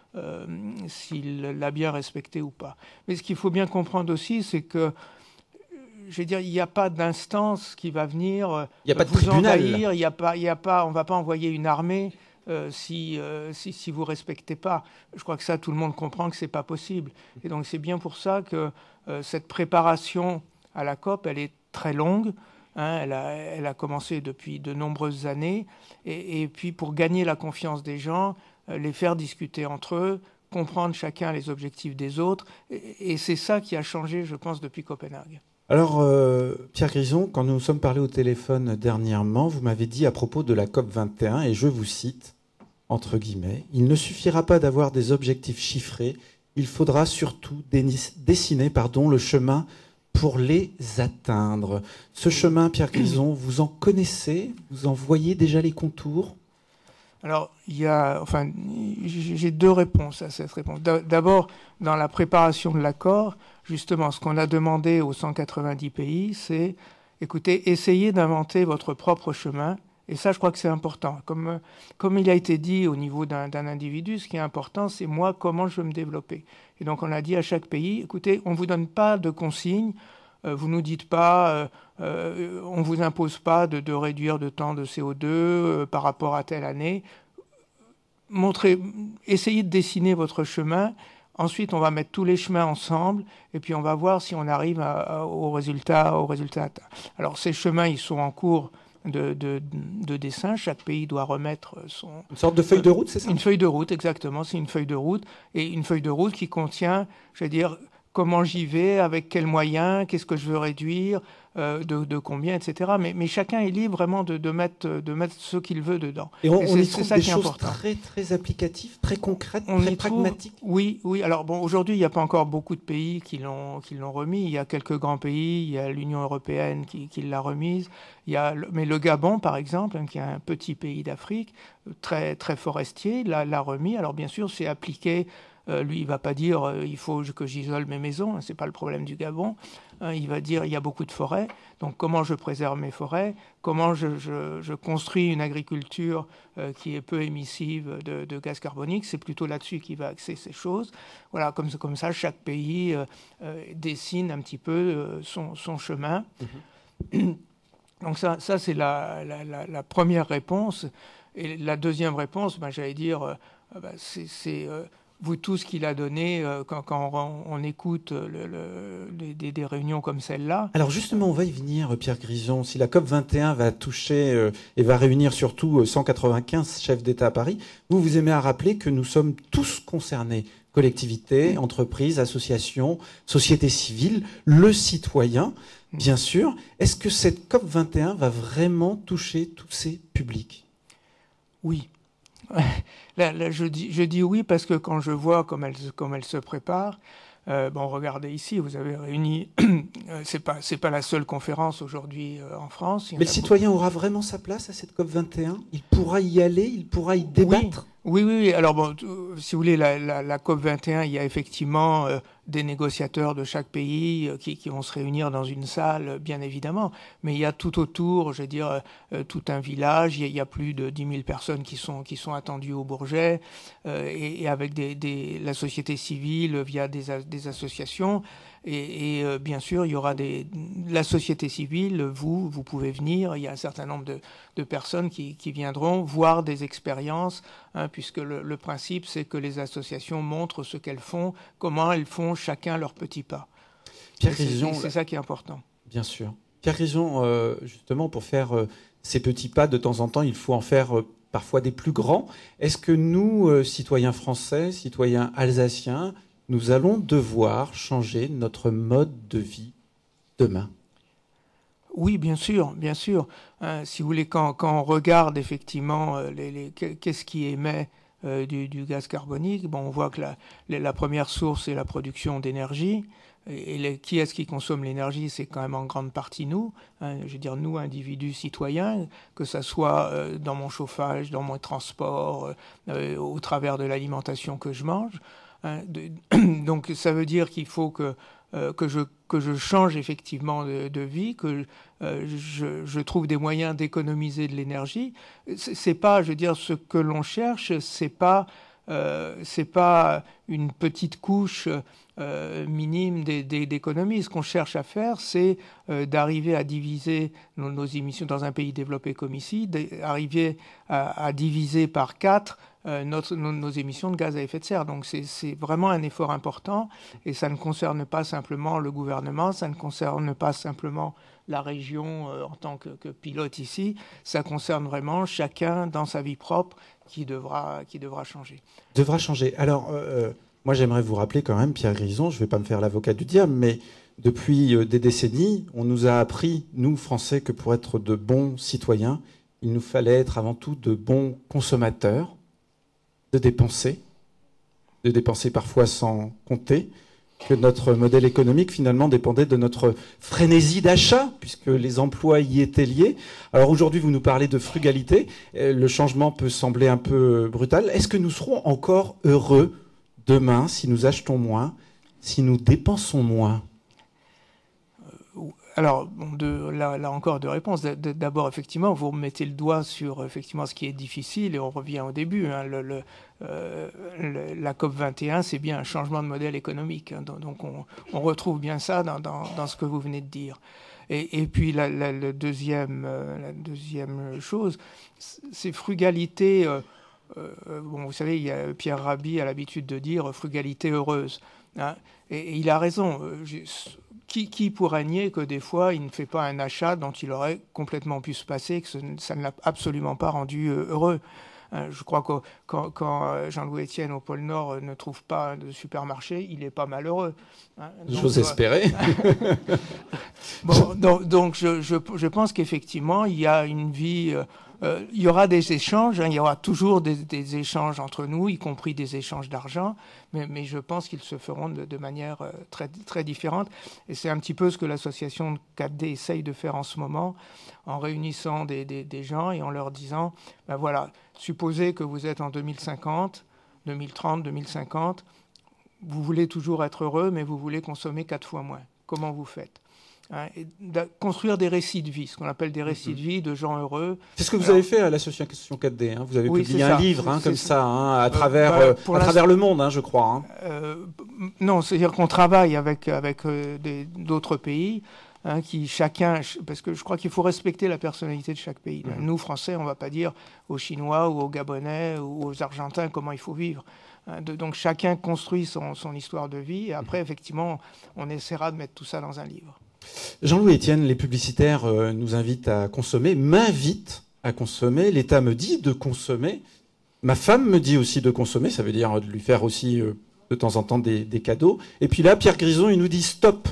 l'a bien respecté ou pas. Mais ce qu'il faut bien comprendre aussi, c'est que, je veux dire, il n'y a pas d'instance qui va venir vous envahir. On ne va pas envoyer une armée si vous ne respectez pas. Je crois que ça, tout le monde comprend que ce n'est pas possible. Et donc, c'est bien pour ça que cette préparation à la COP, elle est très longue. Elle a commencé depuis de nombreuses années. Et puis, pour gagner la confiance des gens, les faire discuter entre eux, comprendre chacun les objectifs des autres. Et c'est ça qui a changé, je pense, depuis Copenhague. Alors, Pierre Grison, quand nous nous sommes parlé au téléphone dernièrement, vous m'avez dit à propos de la COP21, et je vous cite, entre guillemets, « Il ne suffira pas d'avoir des objectifs chiffrés, il faudra surtout dessiner le chemin pour les atteindre. » Ce chemin, Pierre Grison, vous en connaissez? Vous en voyez déjà les contours? Alors, j'ai deux réponses à cette réponse. D'abord, dans la préparation de l'accord, justement, ce qu'on a demandé aux 190 pays, c'est, écoutez, essayez d'inventer votre propre chemin. Et ça, je crois que c'est important. Comme il a été dit au niveau d'un individu, ce qui est important, c'est moi, comment je veux me développer. Et donc, on a dit à chaque pays, écoutez, on ne vous donne pas de consignes, vous nous dites pas, on vous impose pas de réduire de temps de CO2 par rapport à telle année. Essayez de dessiner votre chemin. Ensuite, on va mettre tous les chemins ensemble et puis on va voir si on arrive au résultat atteint. Alors, ces chemins, ils sont en cours de dessin. Chaque pays doit remettre une sorte de feuille de route, c'est ça? Une feuille de route, exactement. C'est une feuille de route et une feuille de route qui contient, je veux dire, comment j'y vais, avec quels moyens, qu'est-ce que je veux réduire, de combien, etc. Mais chacun est libre vraiment de mettre ce qu'il veut dedans. Et on y trouve des choses très, très applicatives, très concrètes, très pragmatiques. Oui. Alors bon, aujourd'hui, il n'y a pas encore beaucoup de pays qui l'ont remis. Il y a quelques grands pays, il y a l'Union européenne qui l'a remise. Mais le Gabon, par exemple, qui est un petit pays d'Afrique, très, très forestier, l'a remis. Alors bien sûr, c'est appliqué. Lui, il va pas dire il faut que j'isole mes maisons, c'est pas le problème du Gabon. Il va dire il y a beaucoup de forêts, donc comment je préserve mes forêts, comment je construis une agriculture qui est peu émissive de gaz carbonique. C'est plutôt là-dessus qu'il va axer ces choses. Voilà, comme ça, chaque pays dessine un petit peu son chemin. Donc ça c'est la première réponse. Et la deuxième réponse, j'allais dire, c'est vous tous qu'il a donné quand on écoute des réunions comme celle-là. Alors justement, on va y venir, Pierre Grison. Si la COP21 va toucher et va réunir surtout 195 chefs d'État à Paris, vous aimez à rappeler que nous sommes tous concernés. Collectivités, entreprises, associations, société civile, le citoyen, bien sûr. Est-ce que cette COP21 va vraiment toucher tous ces publics? Oui. Là, je dis oui parce que quand je vois comme elle se prépare, regardez ici, vous avez réuni, c'est pas la seule conférence aujourd'hui en France. Mais le citoyen aura vraiment sa place à cette COP21? Il pourra y aller, il pourra y débattre? Oui. Alors bon, si vous voulez, la COP21, il y a effectivement des négociateurs de chaque pays qui vont se réunir dans une salle, bien évidemment. Mais il y a tout autour, je veux dire, tout un village. Il y a plus de 10 000 personnes qui sont attendues au Bourget, et avec la société civile via des associations. Et bien sûr, il y aura la société civile, vous pouvez venir. Il y a un certain nombre de personnes qui viendront voir des expériences, puisque le principe, c'est que les associations montrent ce qu'elles font, comment elles font chacun leur petit pas. Pierre Grison, c'est ça qui est important. Bien sûr. Pierre Grison, justement, pour faire ces petits pas, de temps en temps, il faut en faire parfois des plus grands. Est-ce que nous, citoyens français, citoyens alsaciens, nous allons devoir changer notre mode de vie demain? Oui, bien sûr, bien sûr. Si vous voulez, quand on regarde effectivement qu'est-ce qui émet du gaz carbonique, bon, on voit que la première source est la production d'énergie. Et qui est-ce qui consomme l'énergie? C'est quand même en grande partie nous, je veux dire nous, individus citoyens, que ça soit dans mon chauffage, dans mon transport, au travers de l'alimentation que je mange. Donc ça veut dire qu'il faut que je change effectivement de vie, que je trouve des moyens d'économiser de l'énergie. C'est pas, je veux dire, ce que l'on cherche, c'est pas une petite couche minime d'économie. Ce qu'on cherche à faire, c'est d'arriver à diviser nos émissions dans un pays développé comme ici, d'arriver à diviser par 4 nos émissions de gaz à effet de serre. Donc c'est vraiment un effort important et ça ne concerne pas simplement le gouvernement, ça ne concerne pas simplement la région en tant que pilote ici, ça concerne vraiment chacun dans sa vie propre qui devra changer. Devra changer. Alors, moi j'aimerais vous rappeler quand même, Pierre Grison, je ne vais pas me faire l'avocat du diable, mais depuis des décennies, on nous a appris, nous Français, que pour être de bons citoyens, il nous fallait être avant tout de bons consommateurs, de dépenser parfois sans compter, que notre modèle économique finalement dépendait de notre frénésie d'achat, puisque les emplois y étaient liés. Alors aujourd'hui, vous nous parlez de frugalité. Le changement peut sembler un peu brutal. Est-ce que nous serons encore heureux demain si nous achetons moins, si nous dépensons moins? Alors, là encore, deux réponses. D'abord, effectivement, vous remettez le doigt sur effectivement ce qui est difficile et on revient au début. La COP21, c'est bien un changement de modèle économique. Donc, on retrouve bien ça dans ce que vous venez de dire. Et puis, la deuxième chose, c'est frugalité. Bon, vous savez, Pierre Rabhi a l'habitude de dire frugalité heureuse. Hein, et il a raison. Qui pourrait nier que des fois, il ne fait pas un achat dont il aurait complètement pu se passer, que ça ne l'a absolument pas rendu heureux. Je crois que quand Jean-Louis Etienne au pôle Nord ne trouve pas de supermarché, il n'est pas malheureux. J'ose espérer. Bon, donc je pense qu'effectivement, il y a une vie... il y aura des échanges, il y aura toujours des échanges entre nous, y compris des échanges d'argent, mais je pense qu'ils se feront de manière très, très différente. Et c'est un petit peu ce que l'association 4D essaye de faire en ce moment, en réunissant des gens et en leur disant, ben voilà, supposez que vous êtes en 2050, 2030, 2050, vous voulez toujours être heureux, mais vous voulez consommer 4 fois moins. Comment vous faites ? Et construire des récits de vie, ce qu'on appelle des récits de vie de gens heureux. C'est ce que vous avez fait à l'association 4D. Vous avez publié un livre comme ça, à travers le monde, je crois. Non, c'est-à-dire qu'on travaille avec d'autres pays qui chacun... Parce que je crois qu'il faut respecter la personnalité de chaque pays. Nous, Français, on ne va pas dire aux Chinois ou aux Gabonais ou aux Argentins comment il faut vivre. Donc chacun construit son histoire de vie et après, effectivement, on essaiera de mettre tout ça dans un livre. Jean-Louis Etienne, les publicitaires nous invitent à consommer, m'invitent à consommer. L'État me dit de consommer. Ma femme me dit aussi de consommer. Ça veut dire de lui faire aussi de temps en temps des cadeaux. Et puis là, Pierre Grison, il nous dit stop.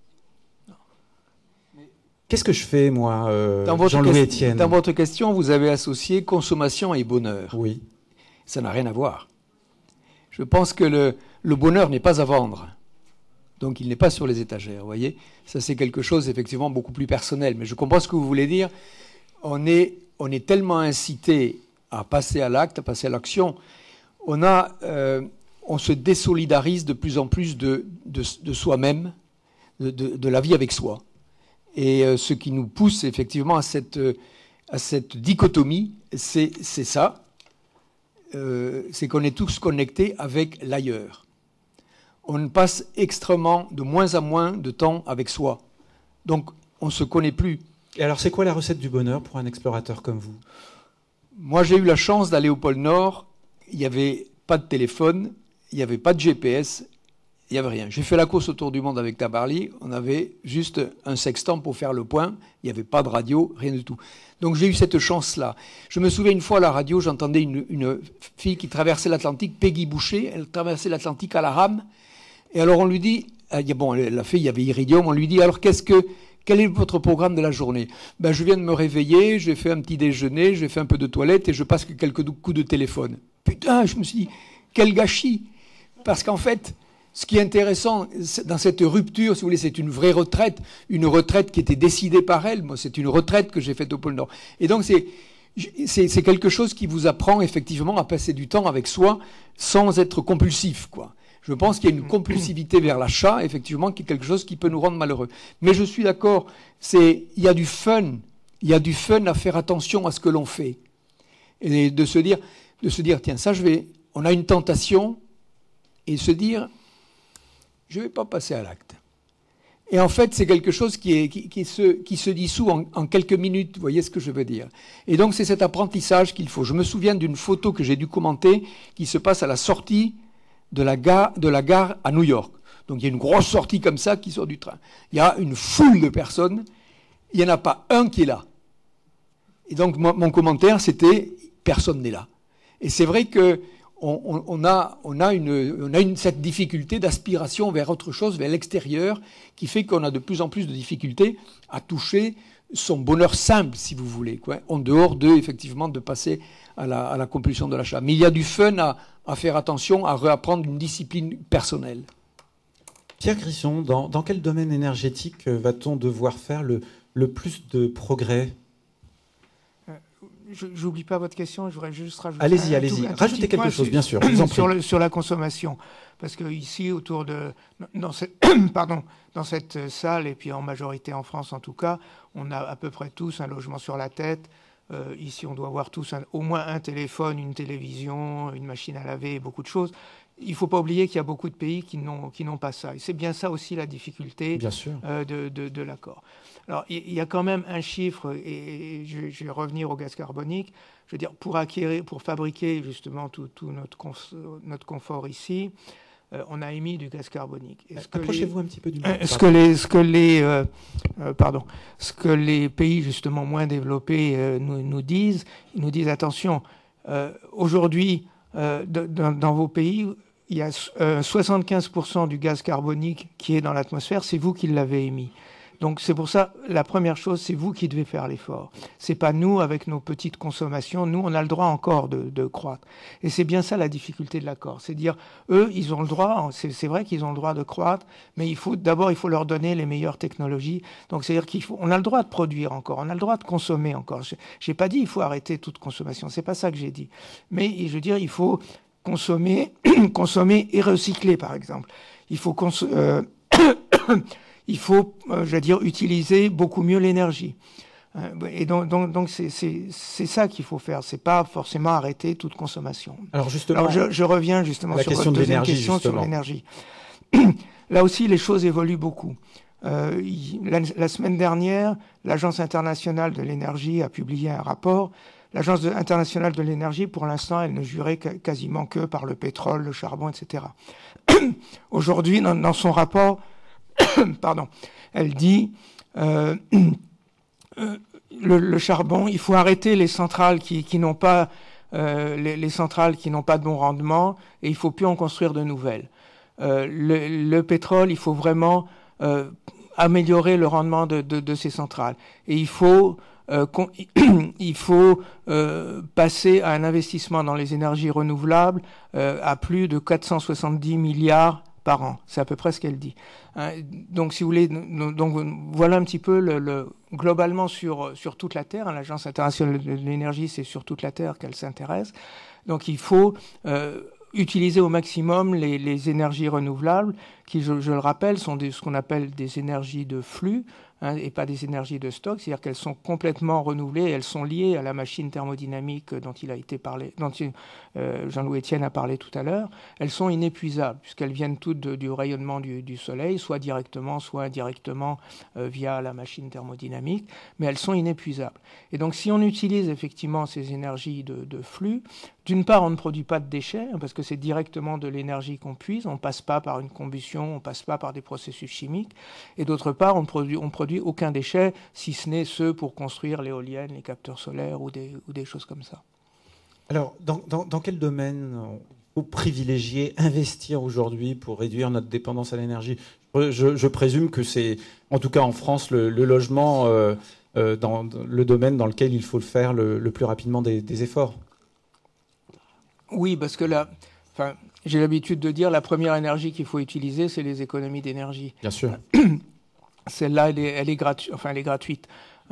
Qu'est-ce que je fais, moi, Jean-Louis Etienne? Dans votre question, vous avez associé consommation et bonheur. Oui. Ça n'a rien à voir. Je pense que le bonheur n'est pas à vendre. Donc il n'est pas sur les étagères, vous voyez. Ça, c'est quelque chose, effectivement, beaucoup plus personnel. Mais je comprends ce que vous voulez dire. On est tellement incité à passer à l'acte, à passer à l'action. On se désolidarise de plus en plus de soi-même, de la vie avec soi. Et ce qui nous pousse, effectivement, à cette dichotomie, c'est ça. C'est qu'on est tous connectés avec l'ailleurs. On passe de moins en moins de temps avec soi. Donc, on ne se connaît plus. Et alors, c'est quoi la recette du bonheur pour un explorateur comme vous? Moi, j'ai eu la chance d'aller au pôle Nord. Il n'y avait pas de téléphone, il n'y avait pas de GPS, Il n'y avait rien. J'ai fait la course autour du monde avec Tabarly. On avait juste un sextant pour faire le point. Il n'y avait pas de radio, rien du tout. Donc j'ai eu cette chance-là. Je me souviens une fois à la radio, j'entendais une fille qui traversait l'Atlantique, Peggy Boucher. Elle traversait l'Atlantique à la rame. Et alors on lui dit, bon, la fille, il y avait Iridium. On lui dit, alors quel est votre programme de la journée? Ben, je viens de me réveiller, j'ai fait un petit déjeuner, j'ai fait un peu de toilette et je passe quelques coups de téléphone. Putain, je me suis dit, quel gâchis! Parce qu'en fait, ce qui est intéressant dans cette rupture, si vous voulez, c'est une vraie retraite, une retraite qui était décidée par elle. Moi, c'est une retraite que j'ai faite au pôle Nord. Et donc, c'est quelque chose qui vous apprend effectivement à passer du temps avec soi sans être compulsif, quoi. Je pense qu'il y a une compulsivité vers l'achat, effectivement, qui est quelque chose qui peut nous rendre malheureux. Mais je suis d'accord, il y a du fun à faire attention à ce que l'on fait. Et de se dire, tiens, ça on a une tentation, et se dire, je ne vais pas passer à l'acte. Et en fait, c'est quelque chose qui se dissout en quelques minutes, vous voyez ce que je veux dire. Et donc, c'est cet apprentissage qu'il faut. Je me souviens d'une photo que j'ai dû commenter, qui se passe à la sortie de la gare à New York. Donc, il y a une grosse sortie comme ça qui sort du train. Il y a une foule de personnes, il n'y en a pas un qui est là. Et donc, mon commentaire, c'était, personne n'est là. Et c'est vrai que on a cette difficulté d'aspiration vers autre chose, vers l'extérieur, qui fait qu'on a de plus en plus de difficultés à toucher son bonheur simple, si vous voulez, quoi, en dehors effectivement, de passer à la compulsion de l'achat. Mais il y a du fun à faire attention, à réapprendre une discipline personnelle. Pierre Grisson, dans quel domaine énergétique va-t-on devoir faire le plus de progrès? J'oublie pas votre question, je voudrais juste rajouter. Allez-y. Rajoutez quelque chose, bien sûr. Sur la consommation. Parce que ici, dans cette salle, et puis en majorité en France en tout cas, on a à peu près tous un logement sur la tête. Ici, on doit avoir tous au moins un téléphone, une télévision, une machine à laver, beaucoup de choses. Il ne faut pas oublier qu'il y a beaucoup de pays qui n'ont pas ça. Et c'est bien ça aussi la difficulté de l'accord. Alors, il y a quand même un chiffre, et je vais revenir au gaz carbonique. Je veux dire, pour fabriquer justement tout notre confort ici, on a émis du gaz carbonique. Approchez-vous un petit peu du micro. Ce que les pays justement moins développés nous disent, ils nous disent attention, aujourd'hui, dans vos pays, il y a 75% du gaz carbonique qui est dans l'atmosphère, c'est vous qui l'avez émis. Donc c'est pour ça, la première chose, c'est vous qui devez faire l'effort. C'est pas nous avec nos petites consommations. Nous, on a le droit encore de croître. Et c'est bien ça la difficulté de l'accord. C'est dire, eux, ils ont le droit, c'est vrai qu'ils ont le droit de croître, mais il faut leur donner les meilleures technologies. Donc c'est-à-dire on a le droit de produire encore, on a le droit de consommer encore. J'ai pas dit il faut arrêter toute consommation, c'est pas ça que j'ai dit. Mais je veux dire, il faut consommer et recycler, par exemple. Il faut je veux dire, utiliser beaucoup mieux l'énergie. Et donc c'est ça qu'il faut faire. C'est pas forcément arrêter toute consommation. Alors justement, je reviens justement sur votre deuxième question sur l'énergie. Là aussi, les choses évoluent beaucoup. La semaine dernière, l'Agence internationale de l'énergie a publié un rapport. L'Agence internationale de l'énergie, pour l'instant, elle ne jurait quasiment que par le pétrole, le charbon, etc. Aujourd'hui, dans son rapport, elle dit le charbon, il faut arrêter les centrales qui n'ont pas les centrales qui n'ont pas de bon rendement, et il faut plus en construire de nouvelles. Le pétrole, il faut vraiment améliorer le rendement de ces centrales, et il faut passer à un investissement dans les énergies renouvelables à plus de 470 milliards par an. C'est à peu près ce qu'elle dit. Donc, si vous voulez, voilà un petit peu globalement sur toute la Terre. L'Agence internationale de l'énergie, c'est sur toute la Terre qu'elle s'intéresse. Donc, il faut utiliser au maximum les énergies renouvelables, qui, je le rappelle, sont ce qu'on appelle des énergies de flux. et pas des énergies de stock, c'est-à-dire qu'elles sont complètement renouvelées, elles sont liées à la machine thermodynamique dont Jean-Louis Etienne a parlé tout à l'heure. Elles sont inépuisables, puisqu'elles viennent toutes du rayonnement du Soleil, soit directement, soit indirectement via la machine thermodynamique, mais elles sont inépuisables. Et donc si on utilise effectivement ces énergies de flux, d'une part, on ne produit pas de déchets, parce que c'est directement de l'énergie qu'on puise, on ne passe pas par une combustion, on ne passe pas par des processus chimiques, et d'autre part, on produit aucun déchet, si ce n'est ceux pour construire l'éolienne, les capteurs solaires ou des choses comme ça. Alors, dans quel domaine il faut privilégier, investir aujourd'hui pour réduire notre dépendance à l'énergie ? Je présume que c'est, en tout cas en France, le logement, dans le domaine dans lequel il faut le faire le plus rapidement des efforts. Oui, parce que là, j'ai l'habitude de dire la première énergie qu'il faut utiliser, c'est les économies d'énergie. Bien sûr. Celle-là, elle est gratuite.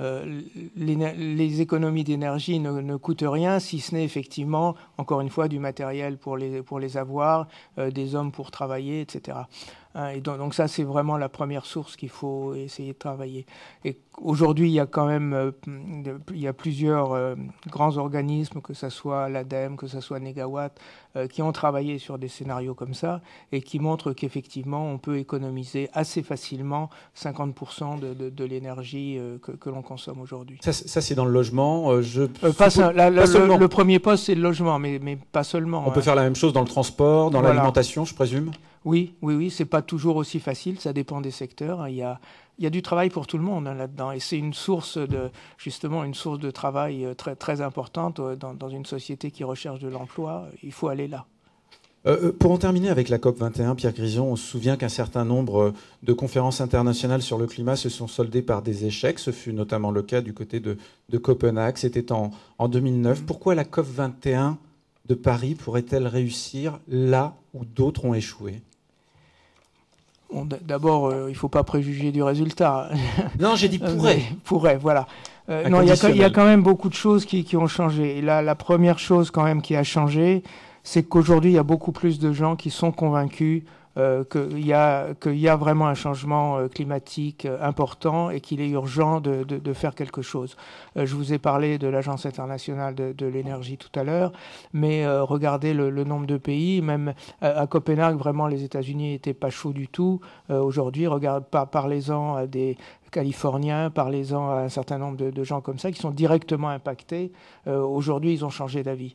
Les économies d'énergie ne coûtent rien, si ce n'est effectivement, encore une fois, du matériel pour les avoir, des hommes pour travailler, etc. Et donc ça, c'est vraiment la première source qu'il faut essayer de travailler. Et aujourd'hui, il y a quand même plusieurs grands organismes, que ce soit l'ADEME, que ce soit Negawatt, qui ont travaillé sur des scénarios comme ça et qui montrent qu'effectivement, on peut économiser assez facilement 50% de l'énergie que l'on consomme aujourd'hui. Ça c'est dans le logement. Le premier poste, c'est le logement, mais pas seulement. On peut faire la même chose dans le transport, dans l'alimentation, je présume. Oui, c'est pas toujours aussi facile, ça dépend des secteurs. Il y a du travail pour tout le monde là-dedans, et c'est une source de travail très, très importante dans une société qui recherche de l'emploi. Il faut aller là. Pour en terminer avec la COP21, Pierre Grison, on se souvient qu'un certain nombre de conférences internationales sur le climat se sont soldées par des échecs. Ce fut notamment le cas du côté de Copenhague. C'était en 2009. Pourquoi la COP21 de Paris pourrait-elle réussir là où d'autres ont échoué ? Bon, d'abord, il ne faut pas préjuger du résultat. Non, j'ai dit pourrait. Pourrait, voilà. Non, il y a quand même beaucoup de choses qui ont changé. Et là, la première chose quand même qui a changé, c'est qu'aujourd'hui, il y a beaucoup plus de gens qui sont convaincus qu'il y a vraiment un changement climatique important et qu'il est urgent de faire quelque chose. Je vous ai parlé de l'Agence internationale de l'énergie tout à l'heure, mais regardez le nombre de pays, même à Copenhague, vraiment les États-Unis n'étaient pas chauds du tout. Aujourd'hui, parlez-en à des Californiens, parlez-en à un certain nombre de gens comme ça qui sont directement impactés. Aujourd'hui, ils ont changé d'avis.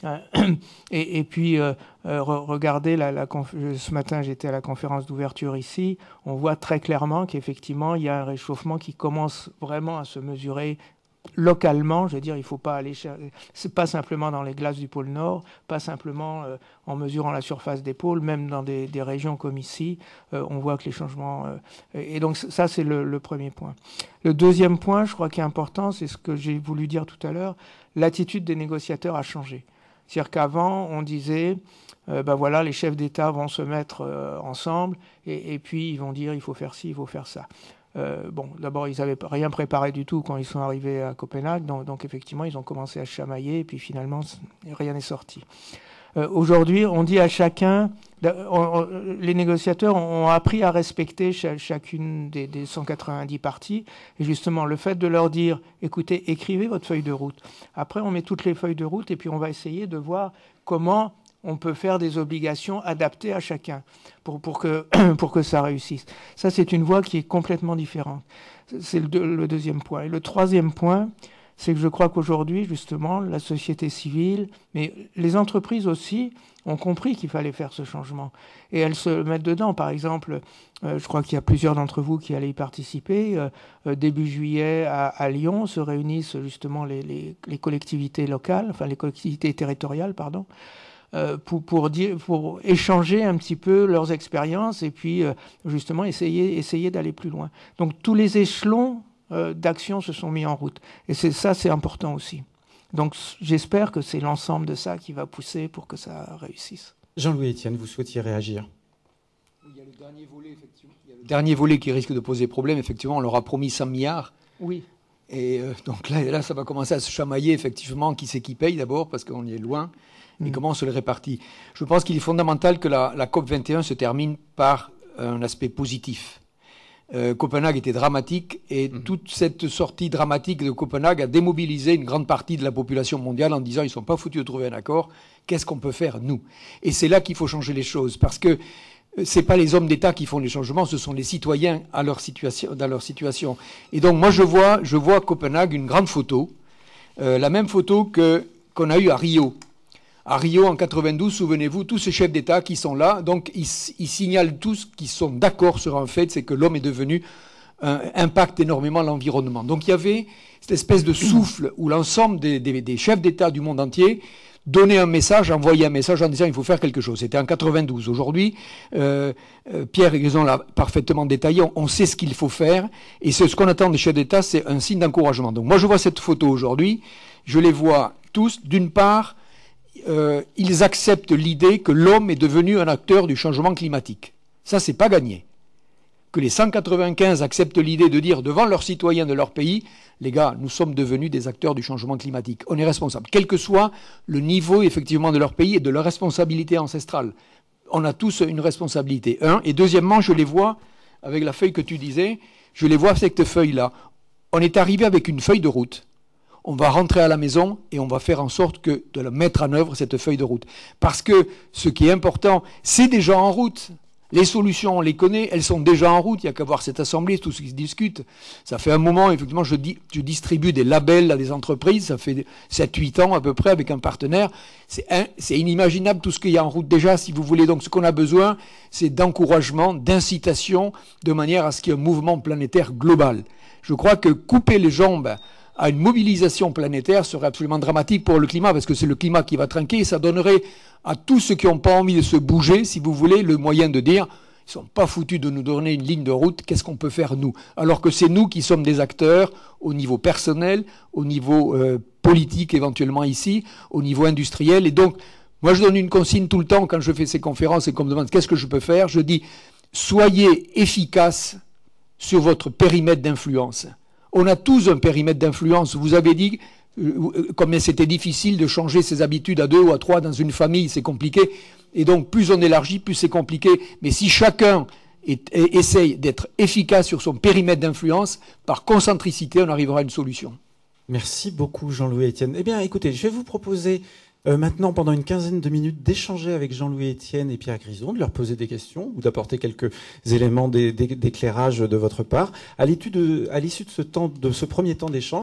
Et puis, regardez, ce matin, j'étais à la conférence d'ouverture ici. On voit très clairement qu'effectivement, il y a un réchauffement qui commence vraiment à se mesurer localement. Je veux dire, il ne faut pas aller c'est pas simplement dans les glaces du pôle Nord, pas simplement en mesurant la surface des pôles, même dans des régions comme ici, on voit que les changements... et donc ça, c'est le premier point. Le deuxième point, je crois, qui est important, c'est ce que j'ai voulu dire tout à l'heure, l'attitude des négociateurs a changé. C'est-à-dire qu'avant, on disait, voilà, les chefs d'État vont se mettre ensemble et puis ils vont dire, il faut faire ci, il faut faire ça. D'abord, ils n'avaient rien préparé du tout quand ils sont arrivés à Copenhague, donc effectivement, ils ont commencé à se chamailler, et puis finalement, rien n'est sorti. Aujourd'hui, on dit à chacun, les négociateurs ont appris à respecter chacune des 190 parties, et justement, le fait de leur dire, écoutez, écrivez votre feuille de route. Après, on met toutes les feuilles de route, et puis on va essayer de voir comment on peut faire des obligations adaptées à chacun pour que ça réussisse. Ça, c'est une voie qui est complètement différente. C'est le deuxième point. Et le troisième point, c'est que je crois qu'aujourd'hui, justement, la société civile, mais les entreprises aussi, ont compris qu'il fallait faire ce changement. Et elles se mettent dedans. Par exemple, je crois qu'il y a plusieurs d'entre vous qui allaient y participer. Début juillet, à Lyon, se réunissent justement les collectivités locales, enfin les collectivités territoriales, pardon, pour échanger un petit peu leurs expériences et puis justement essayer d'aller plus loin. Donc tous les échelons d'action se sont mis en route. Et c'est important aussi. Donc j'espère que c'est l'ensemble de ça qui va pousser pour que ça réussisse. Jean-Louis Etienne, vous souhaitiez réagir ? Il y a le dernier volet, effectivement. Il y a le dernier volet qui risque de poser problème, effectivement. On leur a promis 100 milliards. Oui. Et donc là, ça va commencer à se chamailler, effectivement, qui c'est qui paye d'abord, parce qu'on y est loin. Et comment on se le répartit. Je pense qu'il est fondamental que la COP21 se termine par un aspect positif. Copenhague était dramatique et toute cette sortie dramatique de Copenhague a démobilisé une grande partie de la population mondiale en disant ils sont pas foutus de trouver un accord, qu'est-ce qu'on peut faire nous? Et c'est là qu'il faut changer les choses parce que c'est pas les hommes d'État qui font les changements, ce sont les citoyens à leur situation, dans leur situation. Et donc moi je vois à Copenhague une grande photo, la même photo qu'on a eue à Rio. À Rio, en 92, souvenez-vous, tous ces chefs d'État qui sont là, donc ils signalent tous qu'ils sont d'accord sur un fait, c'est que l'homme est devenu impacte énormément l'environnement. Donc il y avait cette espèce de souffle où l'ensemble des chefs d'État du monde entier donnaient un message, envoyaient un message en disant il faut faire quelque chose. C'était en 92. Aujourd'hui, Pierre Grison l'a parfaitement détaillé, on sait ce qu'il faut faire, et ce qu'on attend des chefs d'État, c'est un signe d'encouragement. Donc moi je vois cette photo aujourd'hui, je les vois tous, d'une part, ils acceptent l'idée que l'homme est devenu un acteur du changement climatique. Ça, c'est pas gagné. Que les 195 acceptent l'idée de dire devant leurs citoyens de leur pays, les gars, nous sommes devenus des acteurs du changement climatique. On est responsable, quel que soit le niveau effectivement de leur pays et de leur responsabilité ancestrale. On a tous une responsabilité. Et deuxièmement, je les vois avec la feuille que tu disais, je les vois avec cette feuille-là. On est arrivé avec une feuille de route. On va rentrer à la maison et on va faire en sorte de la mettre en œuvre, cette feuille de route. Parce que ce qui est important, c'est déjà en route. Les solutions, on les connaît, elles sont déjà en route. Il n'y a qu'à voir cette assemblée, tout ce qui se discute. Ça fait un moment, effectivement, je distribue des labels à des entreprises. Ça fait 7-8 ans à peu près avec un partenaire. C'est inimaginable tout ce qu'il y a en route déjà, si vous voulez. Donc ce qu'on a besoin, c'est d'encouragement, d'incitation, de manière à ce qu'il y ait un mouvement planétaire global. Je crois que couper les jambes à une mobilisation planétaire serait absolument dramatique pour le climat, parce que c'est le climat qui va trinquer, et ça donnerait à tous ceux qui n'ont pas envie de se bouger, si vous voulez, le moyen de dire ils ne sont pas foutus de nous donner une ligne de route, qu'est-ce qu'on peut faire nous? Alors que c'est nous qui sommes des acteurs au niveau personnel, au niveau politique éventuellement ici, au niveau industriel. Et donc, moi je donne une consigne tout le temps quand je fais ces conférences et qu'on me demande qu'est-ce que je peux faire, je dis soyez efficaces sur votre périmètre d'influence. On a tous un périmètre d'influence. Vous avez dit combien c'était difficile de changer ses habitudes à 2 ou à 3 dans une famille, c'est compliqué. Et donc, plus on élargit, plus c'est compliqué. Mais si chacun essaye d'être efficace sur son périmètre d'influence, par concentricité, on arrivera à une solution. Merci beaucoup, Jean-Louis Etienne. Eh bien, écoutez, je vais vous proposer maintenant, pendant une quinzaine de minutes, d'échanger avec Jean-Louis Etienne et Pierre Grison, de leur poser des questions ou d'apporter quelques éléments d'éclairage de votre part. À l'issue de ce premier temps d'échange,